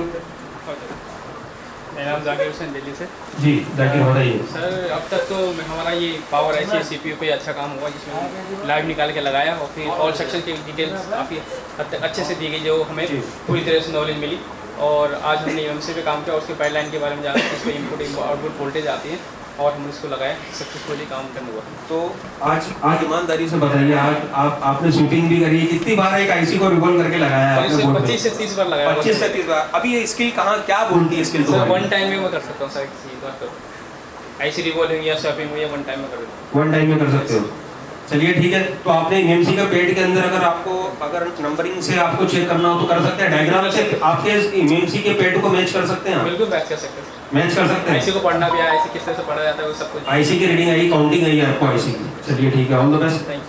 मेरा नाम जाकिर हुसैन दिल्ली से। जी जाकिर बताइए। सर अब तक तो हमारा ये पावर ऐसी सीपीयू पे अच्छा काम हुआ जिसमें लाइव निकाल के लगाया और फिर ऑल सेक्शन की डिटेल्स काफ़ी अच्छे से दी गई जो हमें पूरी तरह से नॉलेज मिली। और आज हमने ईएमसी पे काम किया और उसके पाइपलाइन के बारे में जाना इस पर इनपुट आउटपुट वोल्टेज आती है और हमने इसको लगाया, सक्सेसफुली काम करना हुआ। तो आज आज ईमानदारी से बताइए, आज आप आपने शूटिंग भी करी, कितनी बार एक आईसी को रिवॉल्व करके लगाया है? पच्चीस से तीस बार लगाया। पच्चीस से तीस बार। अभी ये स्किल कहाँ क्या बोलती है स्किल? सर वन टाइम में मैं कर सकता हूँ सर, किसी बार करो आईसी रिवॉल्विंग या स्वैपिंग हो या वन टाइम में कर देता हूँ। वन टाइम में कर सकते हो। चलिए ठीक है, तो आपने ईएमसी का पेड के अंदर अगर आपको अगर नंबरिंग से आपको चेक करना हो तो कर सकते हैं, डायग्राम से आपके ईएमसी के पेड को मैच कर सकते हैं। बिल्कुल मैच कर सकते हैं, मैच कर सकते हैं। आईसी को पढ़ना भी है, आईसी किस तरह से पढ़ा जाता है वो सब कुछ। आईसी की रीडिंग आई, काउंटिंग आई आपको आईसी की। चलिए ठीक है, all the best. Thank you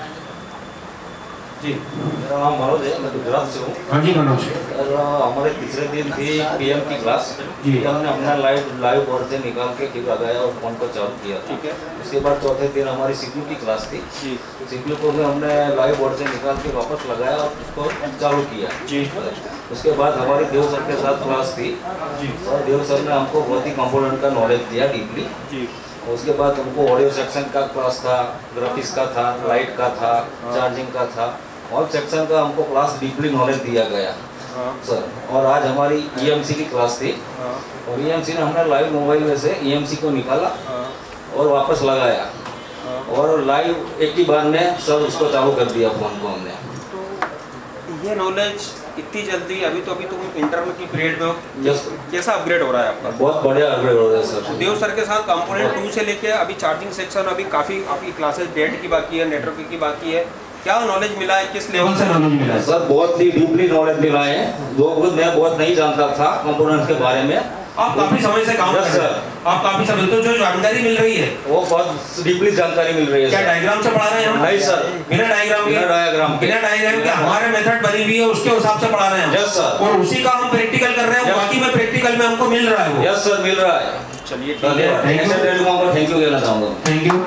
जी। मेरा नाम मनोज है, मैं गुजरात से हूँ। हाँ जी मनोज। और हमारे तीसरे दिन थी पीएम की क्लास जी। हमने अपना लाइव लाइव बोर्ड से निकाल के फिर लगाया और फोन को चालू किया। ठीक है। उसके बाद चौथे दिन हमारी सीपीयू की क्लास थी जी। सीपीयू को भी हमने लाइव बोर्ड से निकाल के वापस लगाया और उसको चालू किया जी। उसके बाद हमारी देव सर के साथ क्लास थी जी। और देव सर ने हमको बहुत ही कंपोनेंट का नॉलेज दिया डीपली जी। उसके बाद उनको ऑडियो सेक्शन का क्लास था, ग्राफिक्स का था, लाइट का था, चार्जिंग का था, ऑल सेक्शन का हमको क्लास डीपली नॉलेज दिया गया सर। और आज हमारी ईएमसी की क्लास थी और ईएमसी ने हमने लाइव मोबाइल में से ईएमसी को निकाला और वापस लगाया और लाइव एक ही बार में सर उसको चालू कर दिया फोन को हमने। तो ये नॉलेज इतनी जल्दी, अभी तो अभी तुम इंटरमीडिएट की पीरियड में हो, कैसा अपग्रेड हो रहा है आपका? बहुत बढ़िया अपग्रेड हो रहा है सर। देव सर के साथ कंपोनेंट टू से लेके अभी चार्जिंग सेक्शन अभी काफ़ी आपकी क्लासेस डेट की बाकी है, नेटवर्क की बाकी है, क्या नॉलेज मिला है, किस लेवल से नॉलेज मिला है? सर बहुत ही डीपली नॉलेज मिला है, जो खुद मैं बहुत नहीं जानता था कंपोनेंट के बारे में। आप काफी समय से काम कर रहे हैं, आप काफी समय तो जो जानकारी मिल रही है वो बहुत डीपली जानकारी मिल रही है। क्या डायग्राम से पढ़ा रहे हैं हम? नहीं सर, बिना डायग्राम के? बिना डायग्राम के बिना डायग्राम के हमारे मेथड बनी हुई है उसके हिसाब से पढ़ा रहे हैं। Yes sir. और उसी का हम प्रैक्टिकल कर रहे हैं, बाकी में प्रैक्टिकल में हमको मिल रहा है वो। यस सर, मिल रहा है। चलिए ठीक है, थैंक यू कहना चाहूँगा। Thank you.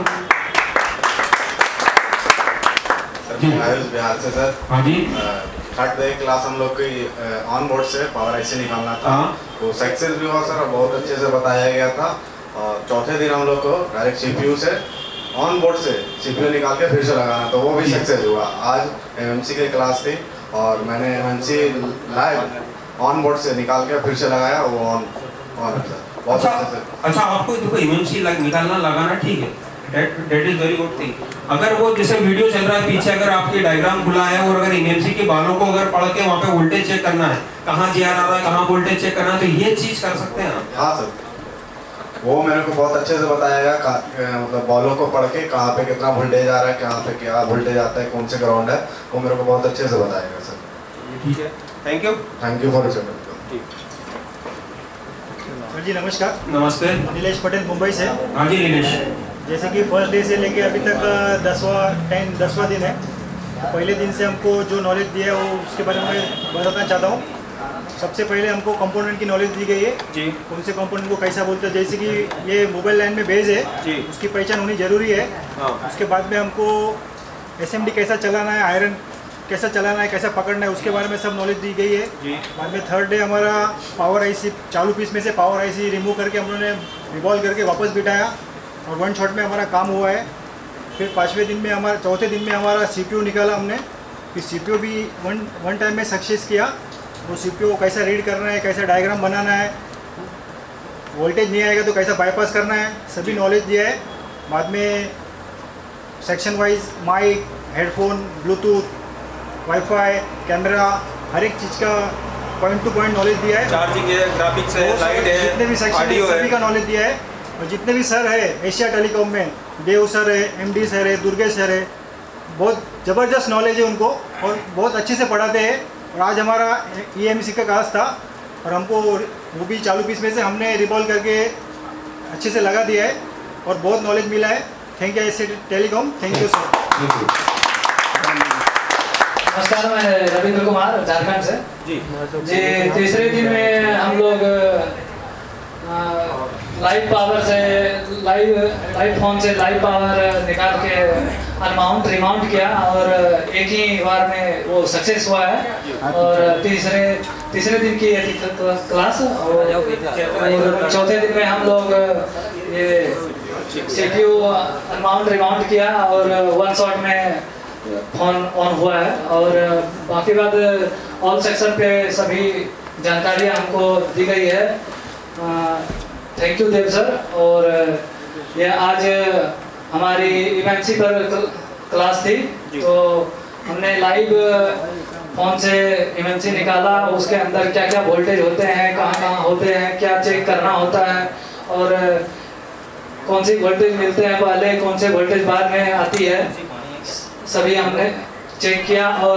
आयुष बिहार से सर। हाँ जी। थर्ड डे क्लास हम लोग की ऑन बोर्ड से पावर आईसी निकालना था, तो सक्सेस भी हुआ सर, बहुत अच्छे से बताया गया था। और चौथे दिन हम लोग को डायरेक्ट सीपीयू से ऑन बोर्ड से सीपीयू निकाल के फिर से लगाना, तो वो भी सक्सेस हुआ। आज एमएमसी की क्लास थी और मैंने एमएमसी लाइव ऑन बोर्ड से निकाल के फिर से लगाया, वो ऑन ऑन सर बहुत अच्छे से। अच्छा, आपको देखो एमएमसी निकालना लगाना ठीक है, that is very good thing. अगर वो जैसे वीडियो चल रहा है पीछे, अगर आपकी डायग्राम खुला है और अगर एमएमसी के बालों को अगर पढ़ के वहाँ पे वोल्टेज चेक करना है, कहाँ जी आर आ रहा है, कहाँ वोल्टेज चेक करना है, तो ये चीज कर सकते हैं आप। हाँ सर, वो मेरे को बहुत अच्छे से बताया गया, मतलब बॉलों को पढ़ के कहाँ पे कितना वोल्टेज आ रहा है, कहाँ पे क्या वोल्टेज आता है, कौन से ग्राउंड है, वो मेरे को बहुत अच्छे से बताया गया सर। ठीक है, thank you. Thank you for your sir जी नमस्कार। नमस्ते। नीलेश पटेल मुंबई से। हाँ जी नीलेश। जैसे कि फर्स्ट डे से लेके अभी तक दसवां टेन दसवां दिन है, पहले दिन से हमको जो नॉलेज दिया है वो उसके बारे में बताना चाहता हूँ। सबसे पहले हमको कंपोनेंट की नॉलेज दी गई है जी। कौन से कंपोनेंट को कैसा बोलते हैं, जैसे कि ये मोबाइल लाइन में बेस है जी, उसकी पहचान होनी जरूरी है। हाँ। उसके बाद में हमको एसएमडी कैसा चलाना है, आयरन कैसा चलाना है, कैसा पकड़ना है, उसके बारे में सब नॉलेज दी गई है जी। बाद में थर्ड डे हमारा पावर आईसी चालू पीस में से पावर आईसी रिमूव करके हम लोगों ने रिवॉल्व करके वापस बिठाया और वन शॉट में हमारा काम हुआ है। फिर पाँचवें दिन में हमारा चौथे दिन में हमारा सीपीयू निकाला हमने, फिर सीपीयू भी वन वन टाइम में सक्सेस किया। वो सीपीयू को कैसा रीड करना है, कैसा डायग्राम बनाना है, वोल्टेज नहीं आएगा तो कैसा बाईपास करना है, सभी नॉलेज दिया है। बाद में section wise mic, headphone, bluetooth, wifi, camera, हर एक चीज़ का पॉइंट टू पॉइंट नॉलेज दिया है। चार्जिंग है, ग्राफिक्स है, लाइट है, जितने भी सेक्शन है सभी का नॉलेज दिया है। और जितने भी सर है एशिया टेलीकॉम में, देव सर है, एमडी सर है, दुर्गेश सर है, बहुत ज़बरदस्त नॉलेज है उनको और बहुत अच्छे से पढ़ाते हैं। और आज हमारा ईएमसी का क्लास था और हमको वो भी चालू पीस में से हमने रिवॉल्व करके अच्छे से लगा दिया है और बहुत नॉलेज मिला है। Thank you Asia telecom, thank you sir. नमस्कार, मैं रविंद्र कुमार झारखंड से जी। जी तीसरे दिन में हम लोग लाइव पावर से लाइव लाइव फोन से लाइव पावर निकाल के अनमाउंट रिमाउंट किया और एक ही बार में वो सक्सेस हुआ है। और तीसरे तीसरे दिन की ये थी क्लास और, और चौथे दिन में हम लोग ये सीपीयू अनमाउंट रिमाउंट किया और वन शॉट में फोन ऑन हुआ है। और बाकी बात ऑल सेक्शन पे सभी जानकारियाँ हमको दी गई है। Thank you Dev sir. और ये आज हमारी इमएमसी पर क्लास थी तो हमने लाइव फोन से इमएमसी निकाला, उसके अंदर क्या क्या वोल्टेज होते हैं, कहाँ कहाँ होते हैं, क्या चेक करना होता है और कौन सी वोल्टेज मिलते हैं पहले, कौन से वोल्टेज बाद में आती है, सभी हमने चेक किया और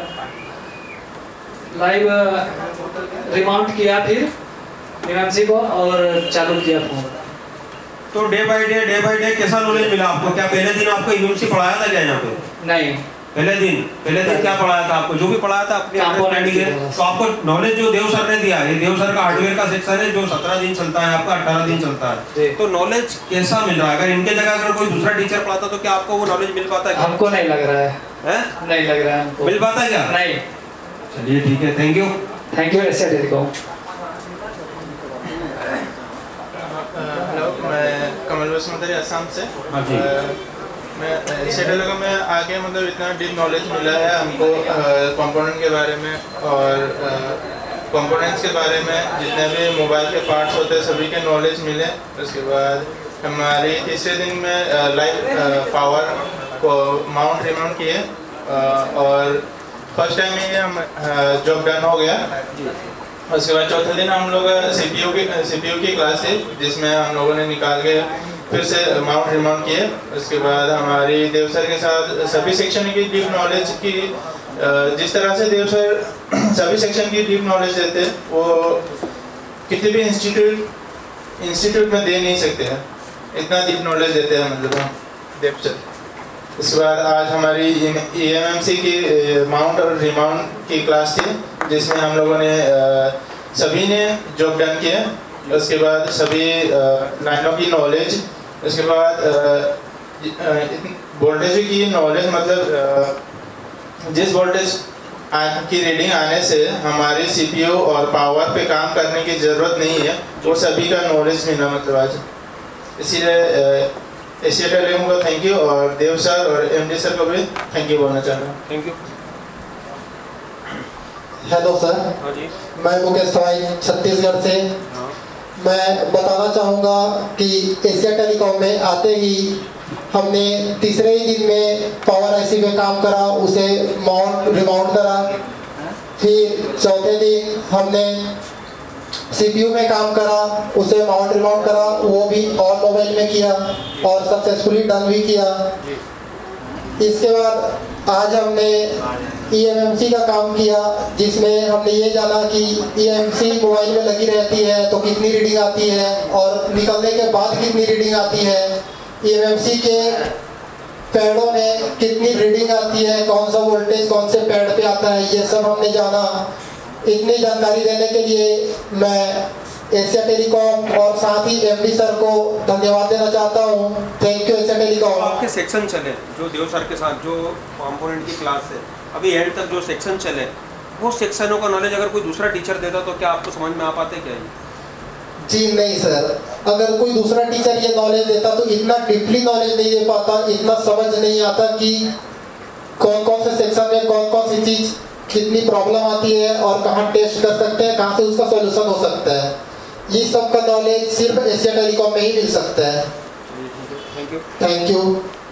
लाइव रिमाउंट किया फिर इमएमसी को और चालू किया फोन। तो day by day day by day कैसा नॉलेज मिला आपको? क्या पहले दिन आपको इमएमसी पढ़ाया था क्या यहाँ पे? नहीं, पहले दिन पहले दिन क्या पढ़ाया था आपको? जो भी पढ़ाया था अपनी अंडरस्टैंडिंग है। तो आपको नॉलेज जो देव सर ने दिया, ये देव सर का हार्डवेयर का सेक्शन है जो सत्रह दिन चलता है, आपका अठारह दिन चलता है। तो नॉलेज कैसा मिल रहा है? अगर इनके जगह अगर कोई दूसरा टीचर पढ़ाता तो क्या आपको वो नॉलेज मिल पाता है? हमको नहीं लग रहा है, है? नहीं लग रहा है हमको। मिल पाता है क्या? नहीं। चलिए ठीक है, थैंक यू। थैंक यू ऐसे को। हेलो, मैं कमल वसुंधरी असम से। हाँ जी। मैं इसे टेलीकॉम में आके मतलब इतना डीप नॉलेज मिला है हमको कंपोनेंट के बारे में और कंपोनेंट्स के बारे में, जितने भी मोबाइल के पार्ट्स होते हैं सभी के नॉलेज मिले। उसके बाद हमारी तीसरे दिन में लाइव पावर को माउंट रिमाउंट किए और फर्स्ट टाइम ही हम जॉब डन हो गया। उसके बाद चौथे दिन हम लोग सीपीयू की सीपीयू की क्लास थी जिसमें हम लोगों ने निकाल के फिर से माउंट रिमाउंट किए। उसके बाद हमारी देव सर के साथ सभी सेक्शन की डीप नॉलेज की, जिस तरह से देव सर सभी सेक्शन की डीप नॉलेज देते वो किसी भी इंस्टीट्यूट इंस्टीट्यूट में दे नहीं सकते हैं, इतना डीप नॉलेज देते हैं मतलब हम देव सर। उसके बाद आज हमारी ई एम एम सी की माउंट और रिमाउंट की क्लास थी जिसमें हम लोगों ने सभी ने जॉब डन किया। उसके बाद सभी लाइनों की नॉलेज, उसके बाद वोल्टेज की नॉलेज, मतलब जिस वोल्टेज की रीडिंग आने से हमारे सीपीयू और पावर पे काम करने की ज़रूरत नहीं है, वो सभी का नॉलेज मिला मतलब आज। इसीलिए एशिया टेलीकॉम को थैंक यू और देव सर और एमडी सर को भी थैंक यू बोलना चाह रहा हूँ। Thank you. हेलो सर, मैं मुकेश भाई छत्तीसगढ़ से। मैं बताना चाहूँगा कि एशिया टेलीकॉम में आते ही हमने तीसरे ही दिन में पावर आईसी पे काम करा, उसे माउंट रिमाउंट करा। फिर चौथे दिन हमने सीपीयू में काम करा, उसे माउंट रिमाउंट करा, वो भी ऑन मोबाइल में किया और सक्सेसफुली डन भी किया। इसके बाद आज हमने ई एम एम सी का काम किया जिसमें हमने ये जाना कि ई एम सी मोबाइल में लगी रहती है तो कितनी रीडिंग आती है और निकलने के बाद कितनी रीडिंग आती है, ई एम एम सी के पैडों में कितनी रीडिंग आती है, कौन सा वोल्टेज कौन से पैड पे आता है, ये सब हमने जाना। इतनी जानकारी देने के लिए मैं एशिया टेलीकॉम और साथ ही एमडी सर को धन्यवाद देना चाहता हूँ। Thank you Asia telecom. आपके सेक्शन चले जो देव सर के साथ जो कंपोनेंट की क्लास है, अभी एंड तक जो सेक्शन चले, वो सेक्शनों का नॉलेज अगर कोई दूसरा टीचर देता तो क्या आपको समझ में आ पाते क्या? जी नहीं सर, अगर कोई दूसरा टीचर ये नॉलेज देता तो इतना डीपली नॉलेज नहीं दे पाता, इतना समझ नहीं आता कि कौन कौन से सेक्शन में कौन कौन सी चीज़ कितनी प्रॉब्लम आती है और कहाँ टेस्ट कर सकते हैं, कहाँ से उसका सॉल्यूशन हो सकता है। ये सब का नॉलेज सिर्फ एशिया टेलीकॉम में ही मिल सकता है। Thank you. Thank you.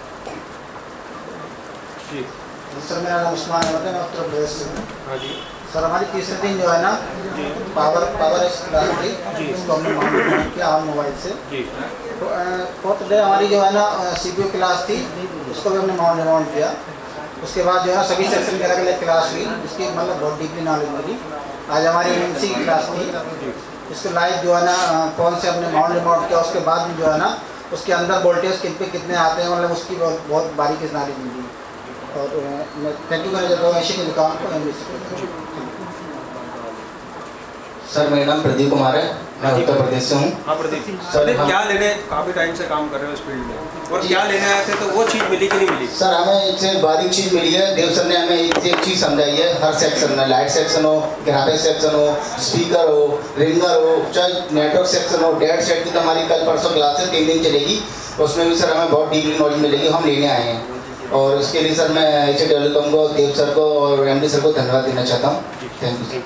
Sir मेरा नाम उस्मान अहमद है, मैं उत्तर प्रदेश से हूँ। हाँ जी सर, हमारी तीसरे दिन जो है ना पावर पावर क्लास थी, उसको हमने माउंट किया हम मोबाइल से। तो फोर्थ डे हमारी जो है ना सीपीयू क्लास थी, उसको भी हमने माउंट माउंट किया। उसके बाद जो है सभी सेक्शन की अलग अलग क्लास हुई, जिसकी मतलब बहुत डीपली नॉलेज मिली। आज हमारी एमएमसी की क्लास थी, इसको लाइव जो है ना फ़ोन से हमने माउंट रिमाउंट किया। उसके बाद भी जो है ना उसके अंदर वोल्टेज किन पे कितने आते हैं, मतलब उसकी बहुत बहुत बारीकी से नॉलेज मिली। और मैं थैंक यू करना चाहता हूँ एशिया टेलीकॉम को, एमडी से। सर मेरा नाम प्रदीप कुमार है, मैं उत्तर प्रदेश से हूँ। हाँ प्रदीप, प्रदीप क्या लेने काफ़ी टाइम से काम कर रहे हो इस फील्ड में, और क्या लेने आए थे तो वो चीज़ मिली कि नहीं मिली? सर हमें इससे बारीक चीज़ मिली है। देव सर ने हमें एक एक चीज़ समझाई है, हर सेक्शन में, लाइट सेक्शन हो, ग्राफिक सेक्शन हो, स्पीकर हो, रिंगर हो, चाहे नेटवर्क सेक्शन हो, डेड सेट की तो हमारी कल परसों क्लास है, तीन दिन चलेगी, उसमें भी सर हमें बहुत डीपली नॉलेज मिलेगी, हम लेने आए हैं। और उसके लिए सर मैं एच ए टेलीकॉम को, देव सर को और एम डी सर को धन्यवाद देना चाहता हूँ। Thank you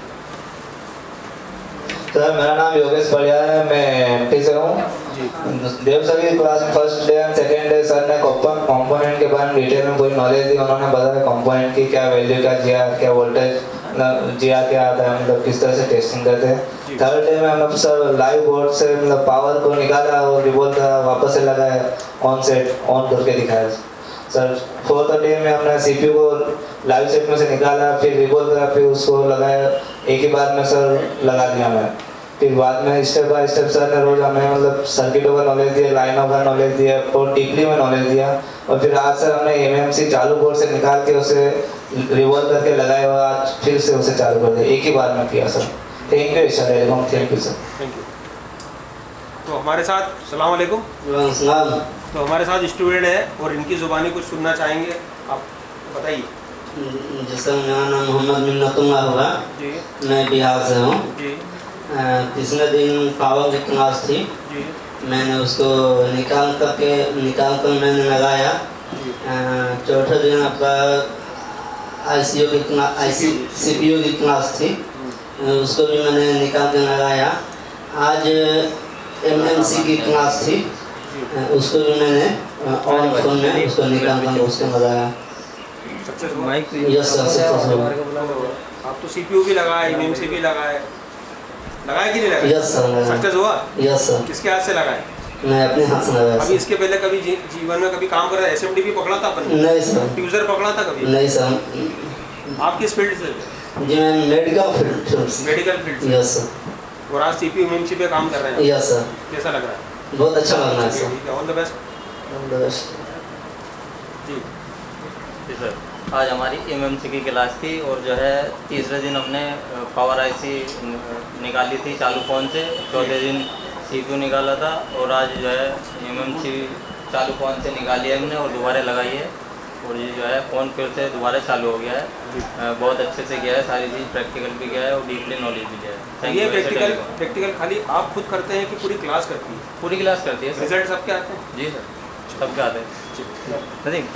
sir. मेरा नाम योगेश पड़ियार है, मैं एम टी से हूँ। देव सर की क्लास में first day and second day sir ने कंपोनेंट के बारे में डिटेल में पूरी नॉलेज दी। उन्होंने बताया कंपोनेंट की क्या वैल्यू, क्या जी आर, क्या वोल्टेज, जी आर क्या आता है, मतलब किस तरह से टेस्टिंग करते हैं। थर्ड डे में हम सर लाइव बोर्ड से मतलब पावर को निकाला और रिवोल्व करा, वापस से लगाया, ऑन सेट ऑन करके दिखाया सर। फोर्थ डे में हमने सीपीयू को लाइव सेट में से निकाला, फिर रिवोल्व करा, फिर उसको लगाया, एक ही बार में सर लगा दिया मैं। फिर बाद में स्टेप बाय स्टेप सर ने रोज हमें मतलब सर्किटों का नॉलेज दिया, लाइनों का नॉलेज दिया, बहुत डीपली में नॉलेज दिया। और फिर आज सर हमने एमएमसी चालू बोर्ड से निकाल के उसे रिवॉल्व करके लगाया हुआ, आज फिर से उसे चालू कर दिया, एक ही बार में किया sir. Thank you sir, telecom, thank you sir. Thank you. तो हमारे साथ सलाम वालेकुम, तो हमारे साथ स्टूडेंट है और इनकी ज़ुबानी कुछ सुनना चाहेंगे, आप बताइए। जैसे मेरा नाम मोहम्मद मिन्नतुल्लाह होगा जी, मैं बिहार से हूँ जी। तीसरे दिन पावर की क्लास थी जी, मैंने उसको निकाल करके निकाल कर मैंने लगाया। चौथे दिन आपका आईसीयू की क्लास, आई सी सीपीयू की क्लास थी, उसको भी मैंने निकाल कर लगाया। आज एमएमसी की क्लास थी, उसको भी मैंने ऑन फोन में उसको निकाल कर उसको लगाया। यस सर, आप तो सीपीयू भी लगाए, एमएमसी भी लगाए, लगाया कि नहीं लगाया? यस सर, सक्सेस हुआ? Yes sir. किसके हाथ से लगाए? मैं अपने हाथ से लगाया। अभी इसके पहले कभी जी, जीवन में कभी काम करा, एसएमडी भी पकड़ा था अपन? नहीं सर। ट्यूजर पकड़ा था कभी? नहीं सर। आप किस फील्ड से? जी मैं मेडिकल फील्ड से। मेडिकल फील्ड से? Yes sir. और आज सीपीयू एमएमसी पे काम कर रहे हैं? Yes sir. कैसा लग रहा है? बहुत अच्छा लग रहा है sir. All the best. All the best जी जी सर। आज हमारी एमएमसी की क्लास थी और जो है तीसरे दिन हमने पावर आईसी निकाली थी चालू फ़ोन से, चौथे दिन सीपीयू निकाला था, और आज जो है एमएमसी चालू फ़ोन से निकाली है हमने और दोबारा लगाई है, और ये जो है फ़ोन फिर से दोबारा चालू हो गया है। बहुत अच्छे से किया है, सारी चीज़ प्रैक्टिकल भी किया है और डीपली नॉलेज भी किया है। ये प्रैक्टिकल प्रैक्टिकल खाली आप खुद करते हैं कि पूरी क्लास करती है? पूरी क्लास करती है। रिजल्ट सबके आते हैं? जी सर, सबके आते हैं। ठीक।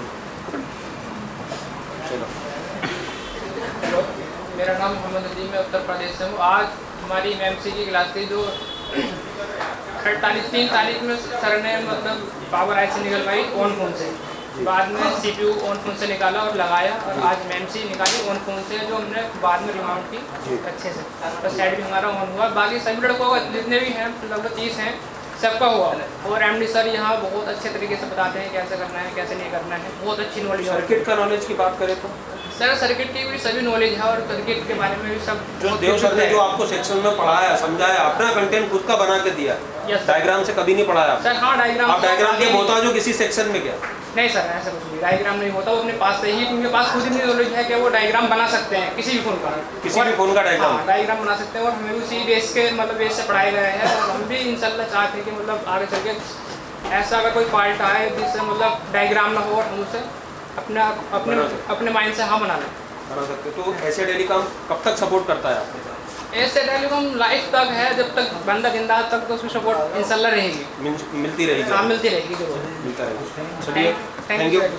हेलो, मेरा नाम मोहम्मद अजीम, मैं उत्तर प्रदेश से हूँ। आज हमारी एमएमसी की क्लास थी जो अड़तालीस तीन तारीख में सर ने मतलब पावर आईसी निकलवाई ऑन फोन से, बाद में सीपीयू ऑन फोन से निकाला और लगाया, और आज एमएमसी निकाली ऑन फोन से जो हमने बाद में रिमाउंट की अच्छे से, तो सेट भी हमारा ऑन हुआ। बाकी सभी लड़कों का जितने भी हैं लगभग तीस हैं, सबका हुआ। और एमडी सर यहाँ बहुत अच्छे तरीके से बताते हैं कैसे करना है कैसे नहीं करना है, बहुत अच्छी नॉलेज है। सर्किट का नॉलेज की बात करें तो सर सर्किट की भी सभी नॉलेज है, और सर्किट के बारे में भी सब जो देव सर ने जो आपको सेक्शन में पढ़ाया, समझाया, अपना कंटेंट खुद का बना के दिया, डायग्राम से कभी नहीं पढ़ाया सर? हाँ, डायग्राम। आप डायग्राम के मोहताज हो किसी सेक्शन में क्या? नहीं सर, ऐसा कुछ नहीं, डायग्राम नहीं होता, वो अपने पास से ही, उनके पास खुद ही नॉलेज है कि वो डायग्राम बना सकते हैं किसी भी फोन का, किसी भी फोन का डायग्राम। हाँ, डायग्राम बना सकते हैं, और हमें उसी बेस के मतलब बेस से पढ़ाए गए हैं, और हम भी इंशाल्लाह चाहते हैं कि मतलब आगे चल के ऐसा अगर कोई फॉल्ट आए जिससे मतलब डायग्राम ना हो, और हम उसे अपना अपने अपने माइंड से हाँ बना लें बना सकते। तो ऐसे टेलीकॉम कब तक सपोर्ट करता है आपको? ऐसे टेलीकॉम लाइफ तक है, जब तक बंदा जिंदा तक तो उसकी सपोर्ट इंशाल्लाह रहेगी, मिल, मिलती रहेगी। हाँ, मिलती रहेगी जरूर, मिलता रहेगी। चलिए, थैंक यू।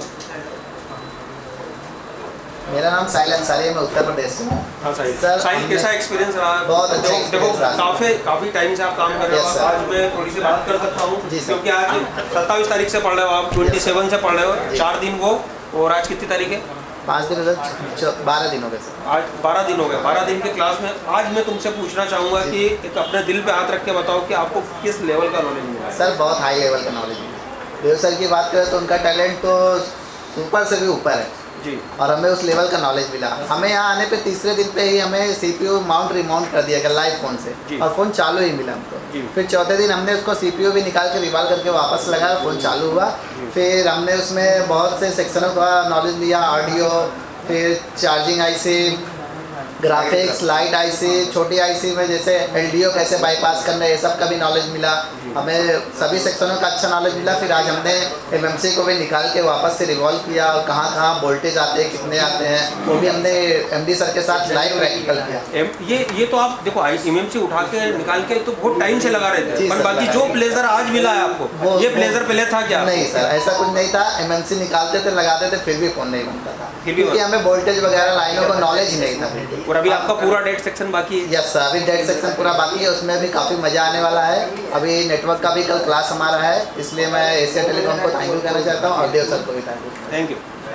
मेरा नाम साहिल अंसारी है, मैं उत्तर प्रदेश से हूँ। हाँ साहिल, साहिल कैसा एक्सपीरियंस रहा? बहुत अच्छा एक्सपीरियंस रहा। काफ़ी काफ़ी टाइम से आप काम कर रहे हो, आज मैं थोड़ी सी बात कर सकता हूँ क्योंकि आज सत्ताईस तारीख से पढ़ रहे हो आप, ट्वेंटी सेवन से पढ़ रहे हो, चार दिन वो, और आज कितनी तारीख है? पाँच दिन बारह दिन हो गए सर। आज बारह दिन हो गए। बारह दिन की क्लास में आज मैं तुमसे पूछना चाहूँगा कि एक अपने दिल पे हाथ रख के बताओ कि आपको किस लेवल का नॉलेज मिला? सर बहुत हाई लेवल का नॉलेज मिला। देव सर की बात करें तो उनका टैलेंट तो ऊपर से भी ऊपर है जी, और हमें उस लेवल का नॉलेज मिला। हमें यहाँ आने पे तीसरे दिन पे ही हमें सीपीयू माउंट रिमाउंट कर दिया गया लाइव फ़ोन से, और फ़ोन चालू ही मिला हमको। फिर चौथे दिन हमने उसको सीपीयू भी निकाल के रिवाल करके वापस लगाया, फ़ोन चालू हुआ। फिर हमने उसमें बहुत से सेक्शनों का नॉलेज लिया, ऑडियो, फिर charging IC, graphics, light IC, छोटी आईसी में जैसे एलडीओ कैसे बाईपास करना है, ये सब का भी नॉलेज मिला हमें। सभी सेक्शनों का अच्छा नॉलेज मिला। फिर आज हमने एमएमसी को भी निकाल के वापस से रिवॉल्व किया और कहाँ कहाँ वोल्टेज आते हैं, कितने आते हैं, वो भी हमने एमडी सर के साथ लाइव प्रैक्टिकल किया। ये ये तो आप देखो एमएमसी उठा के निकाल के तो बहुत टाइम से लगा रहे थे, पर बाकी जो प्लेजर आज मिला है आपको, ये प्लेजर पहले था क्या? नहीं सर, ऐसा कुछ नहीं था। एमएमसी निकालते थे, लगाते थे, फिर भी फोन नहीं बनता था, क्योंकि हमें वोल्टेज वगैरह लाइनों का नॉलेज ही नहीं था। और अभी आपका पूरा डेट सेक्शन बाकी है? यस सर, अभी डेट सेक्शन पूरा बाकी है, उसमें भी काफ़ी मज़ा आने वाला है। अभी नेटवर्क का भी कल क्लास हमारा है, इसलिए मैं एशिया टेलीकॉम को थैंक यू कहना चाहता हूँ और देव सर को भी थैंक यू। Thank you.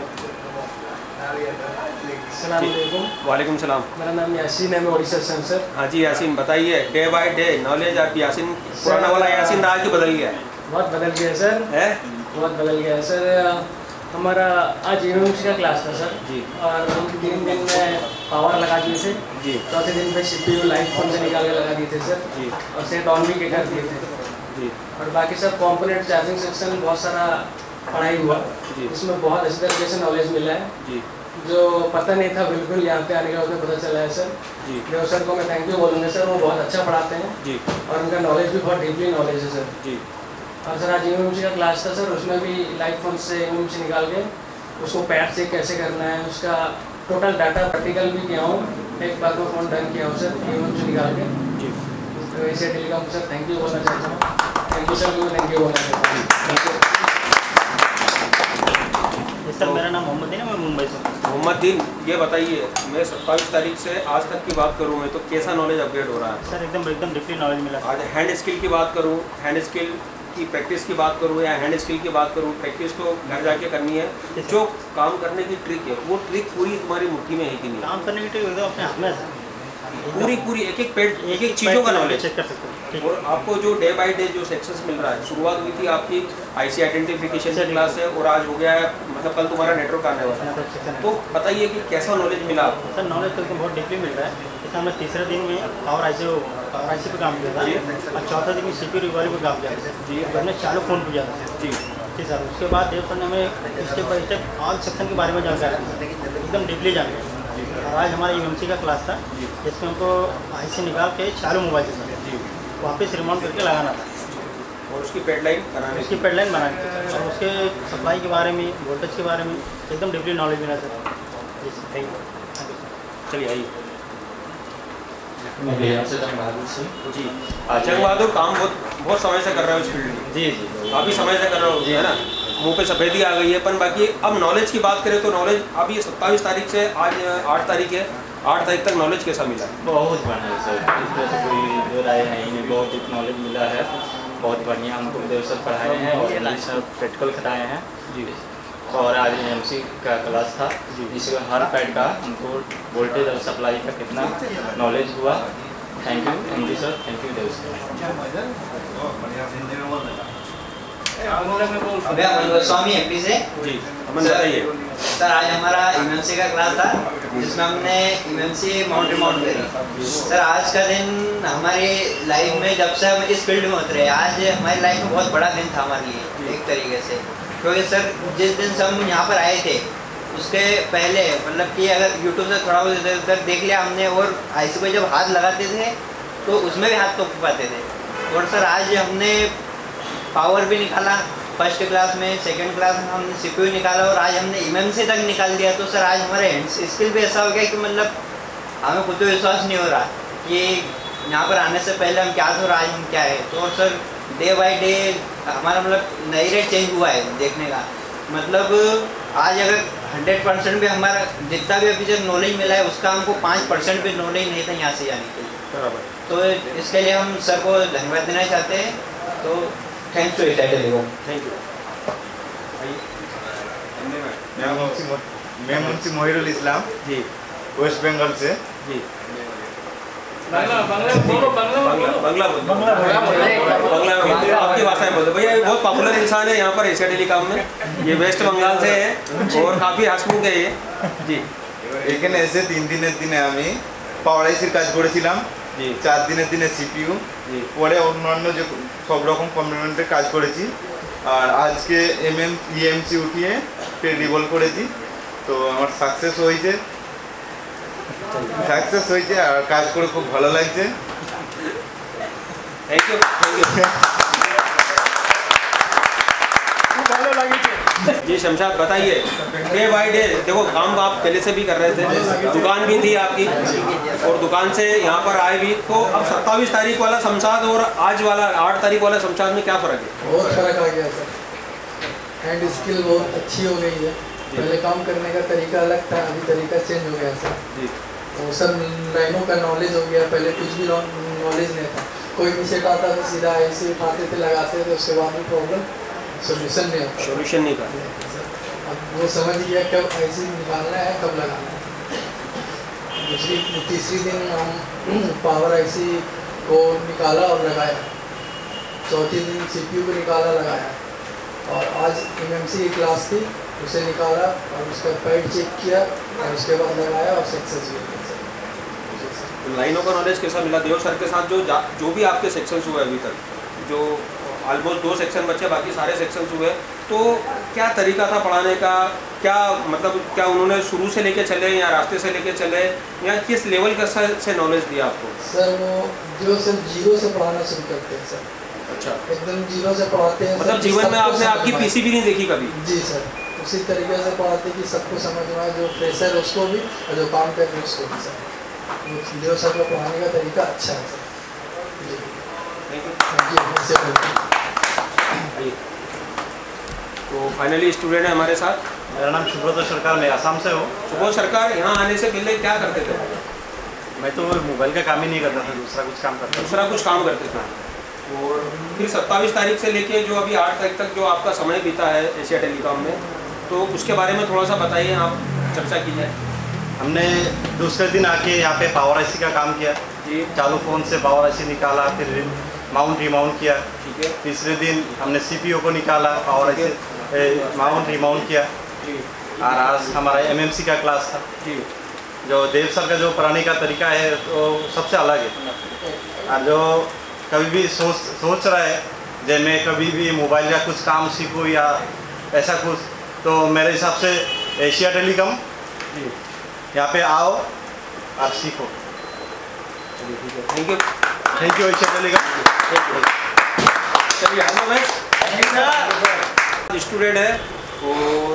वालेकुम सलाम। मेरा नाम यासीन है, मैं उड़ीसा से हूं सर। हाँ जी यासीन, बताइए डे बाय डे नॉलेज आप यासीन पुराना वाला यासीन आज के बदल गया है? बहुत बदल गया है सर, है बहुत बदल गया है सर। हमारा आज एमएमसी का क्लास था सर जी, और हम तीन दिन में पावर लगा दिए थे जी। चौथे दिन पे सीपीयू लाइट फोन से निकाल के लगा दिए थे सर जी, और सेट ऑन भी के कर दिए थे जी। और बाकी सब कंपोनेंट चार्जिंग सेक्शन बहुत सारा पढ़ाई हुआ जी, उसमें बहुत अच्छी तरीके से नॉलेज मिला है जी, जो पता नहीं था बिल्कुल यहाँ पे आने के बाद पता चला है सर जी। देव सर को मैं थैंक यू बोलूँगा सर, वो बहुत अच्छा पढ़ाते हैं जी, और उनका नॉलेज भी बहुत डीपली नॉलेज है सर जी। और सर आज एमएमसी का क्लास था सर, उसमें भी लाइट फोन से एमएमसी निकाल के उसको पैड से कैसे करना है, उसका टोटल डाटा प्रैक्टिकल भी किया हूँ, एक बार में फ़ोन डन किया हूँ सर एमएमसी निकाल के जी। तो Asia telecom sir thank you बोलना चाहता हूँ, thank you sir, thank you बोलना चाहता हूँ। सर मेरा नाम मोहम्मद दीन है, मैं मुंबई से। मोहम्मद दीन, ये बताइए मैं सत्ताईस तारीख से आज तक की बात करूँ मैं तो कैसा नॉलेज अपग्रेड हो रहा है? सर एकदम एकदम डीपली नॉलेज मिला। आज हैंड स्किल की बात करूँ, हैंड स्किल की प्रैक्टिस की बात करूँ या हैंड स्किल की बात करूँ, प्रैक्टिस तो घर जाके करनी है, जो काम करने की ट्रिक है वो ट्रिक पूरी तुम्हारी मुट्ठी में है कि नहीं? काम करने की ट्रिक एकदम अपने हाथ में है, पूरी पूरी एक एक पेड एक एक चीज़ों का नॉलेज चेक कर सकते हैं। और आपको जो डे बाय डे जो सक्सेस मिल रहा है, शुरुआत हुई थी आपकी आईसी आइडेंटिफिकेशन की क्लास से और आज हो गया है मतलब कल तुम्हारा नेटवर्क आने वाला है, तो बताइए कि कैसा नॉलेज मिला आपको? सर नॉलेज तो एकदम बहुत डीपली मिल रहा है। जैसे हमने तीसरे दिन में पावर आईसी पावर आईसी पे काम किया था और चौथे दिन में सीपीयू रिकवरी पे काम किया था जी, और हमने चालू फ़ोन पे किया था जी जी सर। उसके बाद देव सर ने हमें step by step all section के बारे में जानकारी एकदम डीपली जानकारी। और आज हमारा एमएमसी का क्लास था जिसमें हमको आईसी निकाल के चालू मोबाइल से वापस रिमाउंट करके लगाना था और उसकी पेडलाइन बनानी उसकी पेडलाइन बनानी थी और उसके सप्लाई के बारे में, वोल्टेज के बारे में एकदम डीपली नॉलेज मिला सर जी सर। Thank you. चलिए आइए। मैं बिहार से जंग बहादुर से जी। जंग बहादुर काम बहुत बहुत समय से कर रहे हो इस फील्ड में? जी जी काफ़ी समय से कर रहे हो जी, है ना? मुँह पे सफ़ेदी आ गई है, पर बाकी अब नॉलेज की बात करें तो नॉलेज अभी सत्ताईस तारीख से आज आठ तारीख है, आठ तारीख तक नॉलेज कैसा मिला? बहुत बढ़िया सर, इसमें तो कोई दो राय है ही नहीं, बहुत नॉलेज मिला है, बहुत बढ़िया हमको देव सर पढ़ाए हैं और लाइट सर प्रैक्टिकल कराए हैं जी। और आज एमएमसी का क्लास था जिसमें हर पैड का हमको वोल्टेज और सप्लाई का कितना नॉलेज हुआ। Thank you MD sir, thank you Dev sir. Abhay Goswami MP से जी, अमन बताइए। सर आज हमारा एमएमसी का क्लास था जिसमें हमने एमएमसी माउंट रिमाउंट करी। सर आज का दिन हमारी लाइफ में जब से हम इस फील्ड में उतरे, आज हमारी लाइफ में बहुत बड़ा दिन था हमारे लिए एक तरीके से, क्योंकि सर जिस दिन से हम यहाँ पर आए थे उसके पहले मतलब कि अगर यूट्यूब से थोड़ा बहुत इधर उधर देख लिया हमने और आईसी पे जब हाथ लगाते थे तो उसमें भी हाथ तो पाते थे। और सर आज हमने पावर भी निकाला फर्स्ट क्लास में, सेकंड क्लास में हमने सीपीयू निकाला और आज हमने एमएमसी तक निकाल दिया। तो सर आज हमारे स्किल भी ऐसा हो गया कि मतलब हमें खुद को विश्वास नहीं हो रहा कि यहाँ पर आने से पहले हम क्या थे और आज हम क्या है। तो और सर डे बाय डे हमारा मतलब नई रेट चेंज हुआ है देखने का, मतलब आज अगर हंड्रेड परसेंट भी हमारा जितना भी अभी जो नॉलेज मिला है उसका हमको पाँच परसेंट भी नॉलेज नहीं था यहाँ से जाने के लिए। तो इसके लिए हम सर को धन्यवाद देना चाहते हैं। तो thanks to Asia telecom. Thank you. मैं मुंशी मोहिरुल इस्लाम जी, वेस्ट बंगाल से जी। बांग्ला बांग्ला बोलो, बांग्ला बांग्ला बांग्ला बांग्ला आपकी भाषा में बोलो भैया। ये बहुत पॉपुलर इंसान है यहाँ पर एशिया टेलीकॉम में, ये वेस्ट बंगाल से है और काफ़ी हंसमुख है ये जी। এখানে এসে তিন দিনের দিনে আমি পাওয়ার আইসির কাজ করেছিলাম, চার দিনের দিনে সিপিইউ, পরে অন্যান্য যে সব রকম কম্পোনেন্টের কাজ করেছি। আর আজকে এমএম ইএমসি উঠিয়ে ফের রিভলভ করেছি, তো আমার সাকসেস হয়েছে। সাকসেস হয়েছে আর কাজ করে খুব ভালো লাগছে। थैंक यू थैंक यू ভালো লাগিছে। जी शमशाद बताइए, डे बाय डे देखो काम आप पहले से भी कर रहे थे, दुकान भी थी आपकी और दुकान से यहाँ पर आए भी, तो अब सत्ताईस तारीख वाला शमशाद और आज वाला आठ तारीख वाला शमशाद में क्या फ़र्क है? बहुत फ़र्क आ गया सर, हैंड स्किल बहुत अच्छी हो गई है। पहले काम करने का तरीका अलग था, अभी तरीका चेंज हो गया सर। वो सब लाइनों का नॉलेज हो गया, पहले कुछ भी नॉलेज नहीं था। कोई भी सेट आता था सीधा ऐसे उठाते थे लगाते थे, उसके बाद में प्रॉब्लम सोल्यूशन नहीं होता, सोल्यूशन नहीं था। अब वो समझ गया कब ऐसे निकालना है कब लगाना है। दूसरी तीसरी दिन हम पावर आईसी को निकाला और लगाया, चौथी दिन सीपीयू को निकाला लगाया, और आज एमएमसी की क्लास थी उसे निकाला और उसका पैड चेक किया और उसके बाद लगाया और सक्सेस हुआ। लाइनों का नॉलेज कैसा मिला देव सर के साथ? जो जो भी आपके सेक्शंस हुए अभी तक, जो ऑलमोस्ट दो सेक्शन बच्चे बाकी सारे सेक्शंस हुए, तो क्या तरीका था पढ़ाने का? क्या मतलब क्या उन्होंने शुरू से लेके चले या रास्ते से लेके चले या किस लेवल का से नॉलेज दिया आपको? सर वो जो सर जीरो से पढ़ाना शुरू करते हैं सर। अच्छा, एकदम जीरो से पढ़ाते हैं। मतलब जीवन में आपने आपकी पीसी भी नहीं देखी कभी? जी सर, उसी तरीके से पढ़ाते कि सबको समझ में आए, जो फ्रेशर उसको भी और जो काम करते उसको भी सर। जीरो सर को पढ़ाने का तरीका अच्छा है सर। जी तो फाइनली स्टूडेंट है हमारे साथ। मेरा नाम सुब्रत सरकार, मैं आसाम से हूँ। सुब्रत सरकार, यहाँ आने से पहले क्या करते थे? मैं तो मोबाइल का काम ही नहीं करता था, दूसरा कुछ काम करता था। दूसरा कुछ काम करते थे। और फिर सत्ताईस तारीख से लेके जो अभी आठ तारीख तक जो आपका समय बीता है एशिया टेलीकॉम में, तो उसके बारे में थोड़ा सा बताइए, आप चर्चा कीजिए। हमने दूसरे दिन आके यहाँ पे पावर आईसी का काम किया जी, चालू फ़ोन से पावर आईसी निकाला, फिर माउंट रिमाउंट किया। ठीक है। तीसरे दिन हमने सीपीयू को निकाला, पावर आईसी माउंट रिमाउंट किया। और आज हमारा एमएमसी का क्लास था जी। जो देव सर का जो पढ़ाने का तरीका है वो सबसे अलग है। और जो कभी भी सोच सोच रहा है जब मैं कभी भी मोबाइल का कुछ काम सीखूँ या ऐसा कुछ, तो मेरे हिसाब से एशिया टेलीकॉम यहाँ पे आओ आप सीखो। Thank you thank you Asia telecom. चलिए स्टूडेंट है और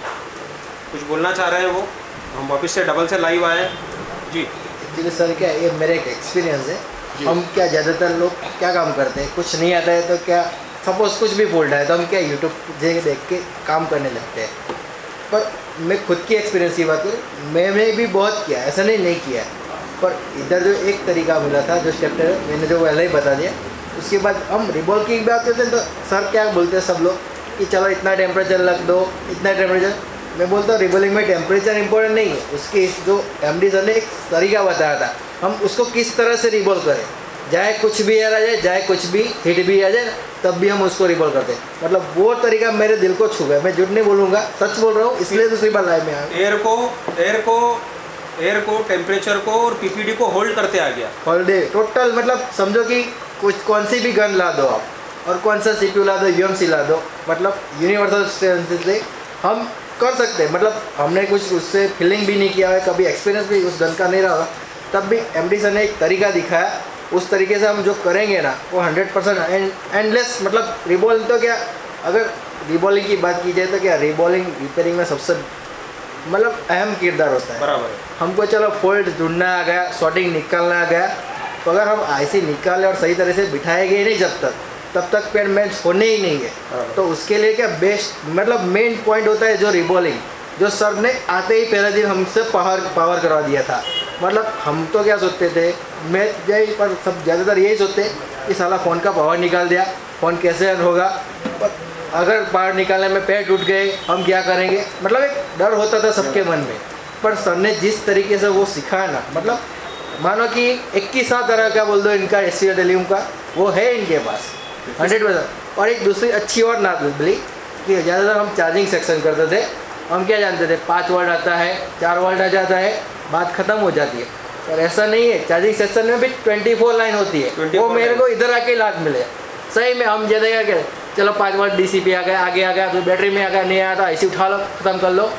कुछ बोलना चाह रहे हैं, वो हम वापस से डबल से लाइव आए हैं जी। एक्चुअली सर क्या ये मेरा एक एक्सपीरियंस है। हम क्या ज़्यादातर लोग क्या काम करते हैं, कुछ नहीं आता है तो क्या सपोज कुछ भी बोल रहा है तो हम क्या यूट्यूब देख के काम करने लगते हैं। पर मैं खुद की एक्सपीरियंस की बात करूँ, मैंने भी बहुत किया, ऐसा नहीं नहीं किया, पर इधर जो एक तरीका मिला था जो स्टेप मैंने जो पहले ही बता दिया, उसके बाद हम रिबॉल की बात करते हैं तो सर क्या बोलते हैं सब लोग कि चलो इतना टेम्परेचर रख दो, इतना टेम्परेचर। मैं बोलता हूँ रिबॉलिंग में टेम्परेचर इंपॉर्टेंट नहीं है, उसके जो एमडी सर ने एक तरीका बताया था हम उसको किस तरह से रिबॉल करें, चाहे कुछ भी आ जाए, चाहे कुछ भी हिट भी आ जाए, तब भी हम उसको रिबॉल करते हैं। मतलब वो तरीका मेरे दिल को छू गया, मैं झूठ नहीं बोलूँगा, सच बोल रहा हूँ, इसलिए दूसरी बार लाइव में आया। एयर को एयर को एयर को टेम्परेचर को और पीपीडी को होल्ड करते आ गया। होल्ड टोटल मतलब समझो कि कुछ कौन सी भी गन ला दो आप और कौन सा सीपीयू ला दो, यूएमसी ला दो, मतलब यूनिवर्सल से हम कर सकते हैं। मतलब हमने कुछ उससे फीलिंग भी नहीं किया है, कभी एक्सपीरियंस भी उस गन का नहीं रहा, तब भी एमडी सर ने एक तरीका दिखाया, उस तरीके से हम जो करेंगे ना वो हंड्रेड परसेंट एंडलेस। मतलब रिबॉल तो क्या, अगर रिबॉलिंग की बात की जाए तो क्या रिबॉलिंग रिपेयरिंग में सबसे मतलब अहम किरदार होता है। बराबर। हमको चलो फोल्ड ढूंढना आ गया, शॉर्टिंग निकालना आ गया, तो अगर हम ऐसे निकाले और सही तरह से बिठाएंगे नहीं जब तक, तब तक पेड़ मैच होने ही नहीं है। तो उसके लिए क्या बेस्ट मतलब मेन पॉइंट होता है जो रिबॉलिंग, जो सर ने आते ही पहले दिन हमसे पावर पावर करवा दिया था। मतलब हम तो क्या सोचते थे, मैं यही पर सब ज़्यादातर यही सोचते कि साला फ़ोन का पावर निकाल दिया, फ़ोन कैसे रन होगा, पर अगर पावर निकालने में पैर टूट गए हम क्या करेंगे, मतलब एक डर होता था सबके मन में। पर सर ने जिस तरीके से वो सिखाया ना, मतलब मानो कि इक्कीसवां तरह का बोल दो इनका एशिया टेलीकॉम का वो है इनके पास हंड्रेड परसेंट। और एक दूसरी अच्छी और ना बोली कि ज़्यादातर हम चार्जिंग सेक्शन करते थे, हम क्या जानते थे पाँच वोल्ट आता है, चार वोल्ट आ जाता है, बात ख़त्म हो जाती है। और ऐसा नहीं है, चार्जिंग सेक्शन में भी ट्वेंटी फोर लाइन होती है, वो मेरे को इधर आके लाख मिले सही में। हम ज़्यादा क्या चलो पाँच वोल्ट डीसी पे आ गया, आगे आ गया, फिर बैटरी में आ गया, नहीं आया था ऐसे उठा लो, ख़त्म कर लो।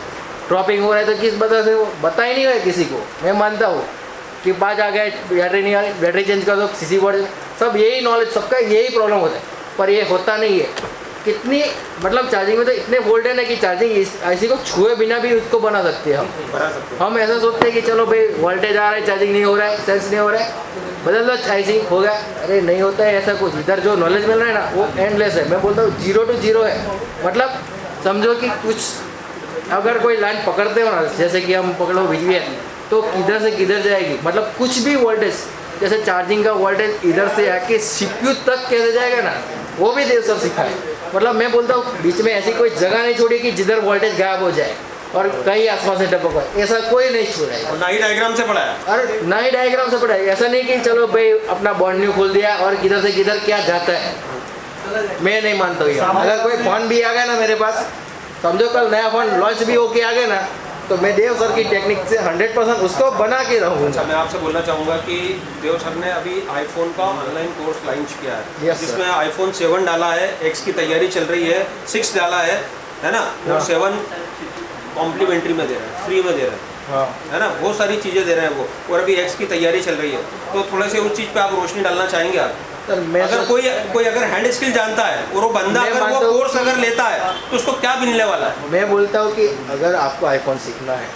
ड्रॉपिंग हो रहा है तो किस वजह से वो बता ही नहीं है किसी को। मैं मानता हूँ कि पाँच आ गए बैटरी नहीं आ रही, बैटरी चेंज कर दो, सीसी बोर्ड, सब यही नॉलेज, सबका यही प्रॉब्लम होता है, पर ये होता नहीं है। कितनी मतलब चार्जिंग में तो इतने वोल्ट है ना कि चार्जिंग आईसी को छुए बिना भी उसको बना सकते हैं हम। हम ऐसा सोचते हैं कि चलो भाई वोल्टेज आ रहा है, चार्जिंग नहीं हो रहा है, सेंस नहीं हो रहा है, बदल दो आईसी हो गया। अरे नहीं होता है ऐसा कुछ। इधर जो नॉलेज मिल रहा है ना वो एंडलेस है। मैं बोलता हूँ जीरो टू जीरो है। मतलब समझो कि कुछ अगर कोई लाइन पकड़ते हो ना, जैसे कि हम पकड़ो बिजली है तो किधर से किधर जाएगी, मतलब कुछ भी वोल्टेज, जैसे चार्जिंग का वोल्टेज इधर से आके सीपीयू तक कैसे जाएगा ना, वो भी देव सर सिखाए। मतलब मैं बोलता हूँ बीच में ऐसी कोई जगह नहीं छोड़ी कि जिधर वोल्टेज गायब हो जाए और कहीं आसमान से टपक है, ऐसा कोई नहीं छोड़ा है। ना ही डायग्राम से पढ़ाया। अरे ना ही डायग्राम से पढ़ाया। ऐसा नहीं कि चलो भाई अपना बॉन्ड न्यू खोल दिया और किधर से किधर क्या जाता है, मैं नहीं मानता हूँ। अगर कोई फ़ोन भी आ गया ना मेरे पास, समझो कल नया फ़ोन लॉन्च भी होके आ गया ना, तो मैं देव सर की टेक्निक से हंड्रेड परसेंट उसको बना के रहूँगा। अच्छा, मैं आपसे बोलना चाहूँगा कि देव सर ने अभी आईफोन का ऑनलाइन कोर्स लॉन्च किया है, yes, जिसमें आईफोन सेवन डाला है, एक्स की तैयारी चल रही है, सिक्स डाला है, है ना, और सेवन कॉम्प्लीमेंट्री में दे रहे हैं, फ्री में दे रहे हैं, हाँ, है ना, बहुत सारी चीज़ें दे रहे हैं वो, और अभी एक्स की तैयारी चल रही है। तो थोड़े से उस चीज़ पे आप रोशनी डालना चाहेंगे आप? अगर कोई कोई अगर हैंड स्किल जानता है और वो बंदा अगर वो कोर्स अगर लेता है तो उसको क्या मिलने वाला है? मैं बोलता हूँ कि अगर आपको आईफोन सीखना है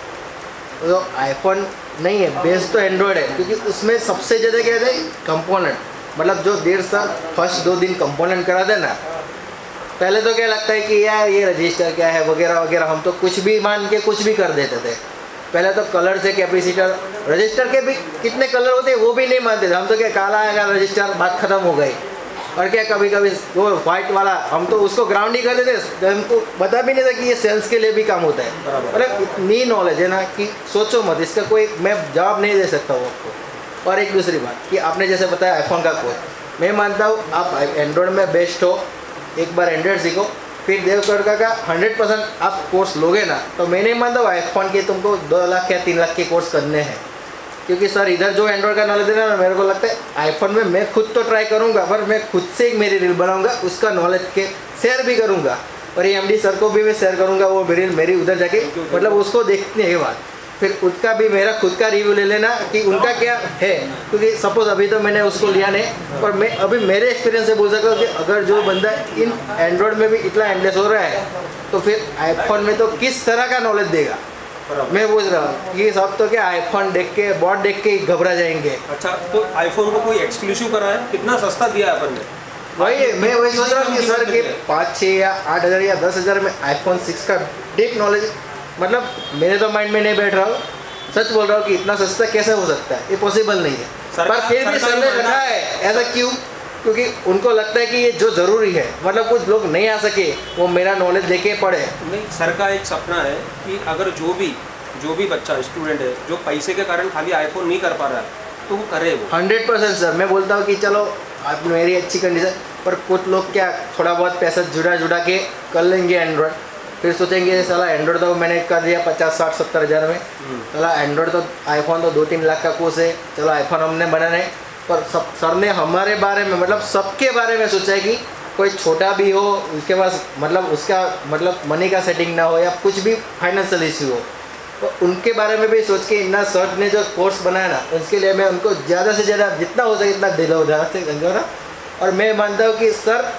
तो आईफोन नहीं है, बेस तो एंड्रॉयड है, क्योंकि उसमें सबसे ज़्यादा क्या है कंपोनेंट। मतलब जो देर सर फर्स्ट दो दिन कंपोनेंट कराते ना, पहले तो क्या लगता है कि यार ये रजिस्टर क्या है वगैरह वगैरह, हम तो कुछ भी मान के कुछ भी कर देते थे। पहले तो कलर से कैपेसिटर, रजिस्टर के भी कितने कलर होते हैं वो भी नहीं मानते थे हम तो। क्या काला आएगा रजिस्टर, बात खत्म हो गई। और क्या कभी कभी वो वाइट वाला हम तो उसको ग्राउंड ही कर देते, तो हमको बता भी नहीं था कि ये सेल्स के लिए भी काम होता है। मतलब इतनी नॉलेज है ना कि सोचो मत, इसका कोई मैं जवाब नहीं दे सकता हूँ आपको। और एक दूसरी बात कि आपने जैसे बताया आईफोन का कोर्स, मैं मानता हूँ आप एंड्रॉयड में बेस्ट हो, एक बार एंड्रॉयड सीखो, फिर देव सर का हंड्रेड परसेंट आप कोर्स लोगे ना, तो मैं नहीं मानता हूँ आईफोन के तुमको दो लाख या तीन लाख के कोर्स करने हैं। क्योंकि सर इधर जो एंड्रॉयड का नॉलेज है ना, मेरे को लगता है आईफोन में मैं खुद तो ट्राई करूँगा, पर मैं खुद से एक मेरी रील बनाऊँगा, उसका नॉलेज के शेयर भी करूँगा, और ये एमडी सर को भी मैं शेयर करूँगा वो रील मेरी उधर जाके, मतलब उसको देखने के बाद फिर उसका भी मेरा खुद का रिव्यू ले लेना कि उनका क्या है। क्योंकि सपोज अभी तो मैंने उसको लिया नहीं, पर मैं अभी मेरे एक्सपीरियंस से बोल सकता हूँ कि अगर जो बंदा इन एंड्रॉयड में भी इतना एंडलेस हो रहा है, तो फिर आईफोन में तो किस तरह का नॉलेज देगा। मैं बोल रहा हूँ ये सब तो क्या आईफोन देख के बॉट देख के घबरा जाएंगे। अच्छा, तो आईफोन को कोई एक्सक्लूसिव करा है? कितना सस्ता दिया है अपन ने? वही मैं वही सोच रहा हूँ कि सर के पाँच छः या आठ हज़ार या दस हज़ार में आईफोन सिक्स का डीप नॉलेज, मतलब मेरे तो माइंड में नहीं बैठ रहा हूँ, सच बोल रहा हूँ कि इतना सस्ता कैसे हो सकता है, ये पॉसिबल नहीं है। पर फिर भी सर ने रखा है ऐसा क्यों? क्योंकि उनको लगता है कि ये जो ज़रूरी है, मतलब कुछ लोग नहीं आ सके वो मेरा नॉलेज देके पढ़े। नहीं, सर का एक सपना है कि अगर जो भी जो भी बच्चा स्टूडेंट है जो पैसे के कारण खाली आईफोन नहीं कर पा रहा है तो वो करे वो हंड्रेड परसेंट सर। मैं बोलता हूँ कि चलो आप मेरी अच्छी कंडीशन, पर कुछ लोग क्या थोड़ा बहुत पैसा जुड़ा जुड़ा के कर लेंगे एंड्रॉयड, फिर सोचेंगे साला एंड्रॉयड तो मैंने कर दिया पचास साठ सत्तर हज़ार में, चला एंड्रॉयड तो आईफोन तो दो तीन लाख का कोर्स है, चलो आईफोन हमने बनाने। पर सब सर ने हमारे बारे में, मतलब सबके बारे में सोचा है कि कोई छोटा भी हो उसके पास, मतलब उसका मतलब मनी का सेटिंग ना हो या कुछ भी फाइनेंशियल इश्यू हो, तो उनके बारे में भी सोच के इतना सर ने जो कोर्स बनाया ना, उसके लिए मैं उनको ज़्यादा से ज़्यादा जितना हो सके इतना दिलो ध्यान से समझो ना। और मैं मानता हूँ कि सर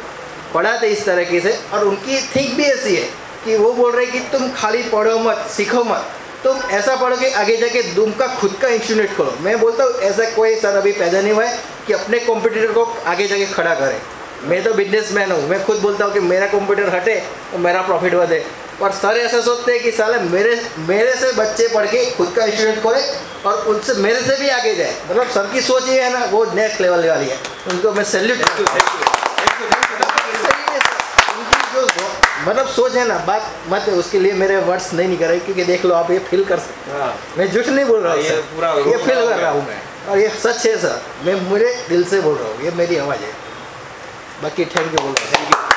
पढ़ाते इस तरीके से, और उनकी थिंक भी ऐसी है कि वो बोल रहे कि तुम खाली पढ़ो मत, सीखो मत, तुम ऐसा पढ़ो कि आगे जाके तुम का खुद का इंस्टीट्यूट खोलो। मैं बोलता हूँ ऐसा कोई सर अभी पैदा नहीं हुआ है कि अपने कॉम्पिटिटर को आगे जाके खड़ा करे। मैं तो बिजनेसमैन हूँ, मैं खुद बोलता हूँ कि मेरा कॉम्पिटिटर हटे तो मेरा प्रॉफिट बढ़े, और सर ऐसा सोचते हैं कि साले मेरे मेरे से बच्चे पढ़ के खुद का इंस्टीट्यूट खोले और उनसे मेरे से भी आगे जाए। मतलब सर की सोच ये है ना, वो नेक्स्ट लेवल वाली है, उनको मैं सैल्यूट। मतलब सोच है ना, बात मत उसके लिए मेरे वर्ड्स नहीं निकल रहे, क्योंकि देख लो आप ये फील कर सकते हो, मैं झूठ नहीं बोल रहा हूँ, ये पूरा ये फील कर रहा हूँ मैं, और ये सच है सर, मैं मेरे दिल से बोल रहा हूँ, ये मेरी आवाज़ है। बाकी थैंक यू बोल रहा हूँ, थैंक यू।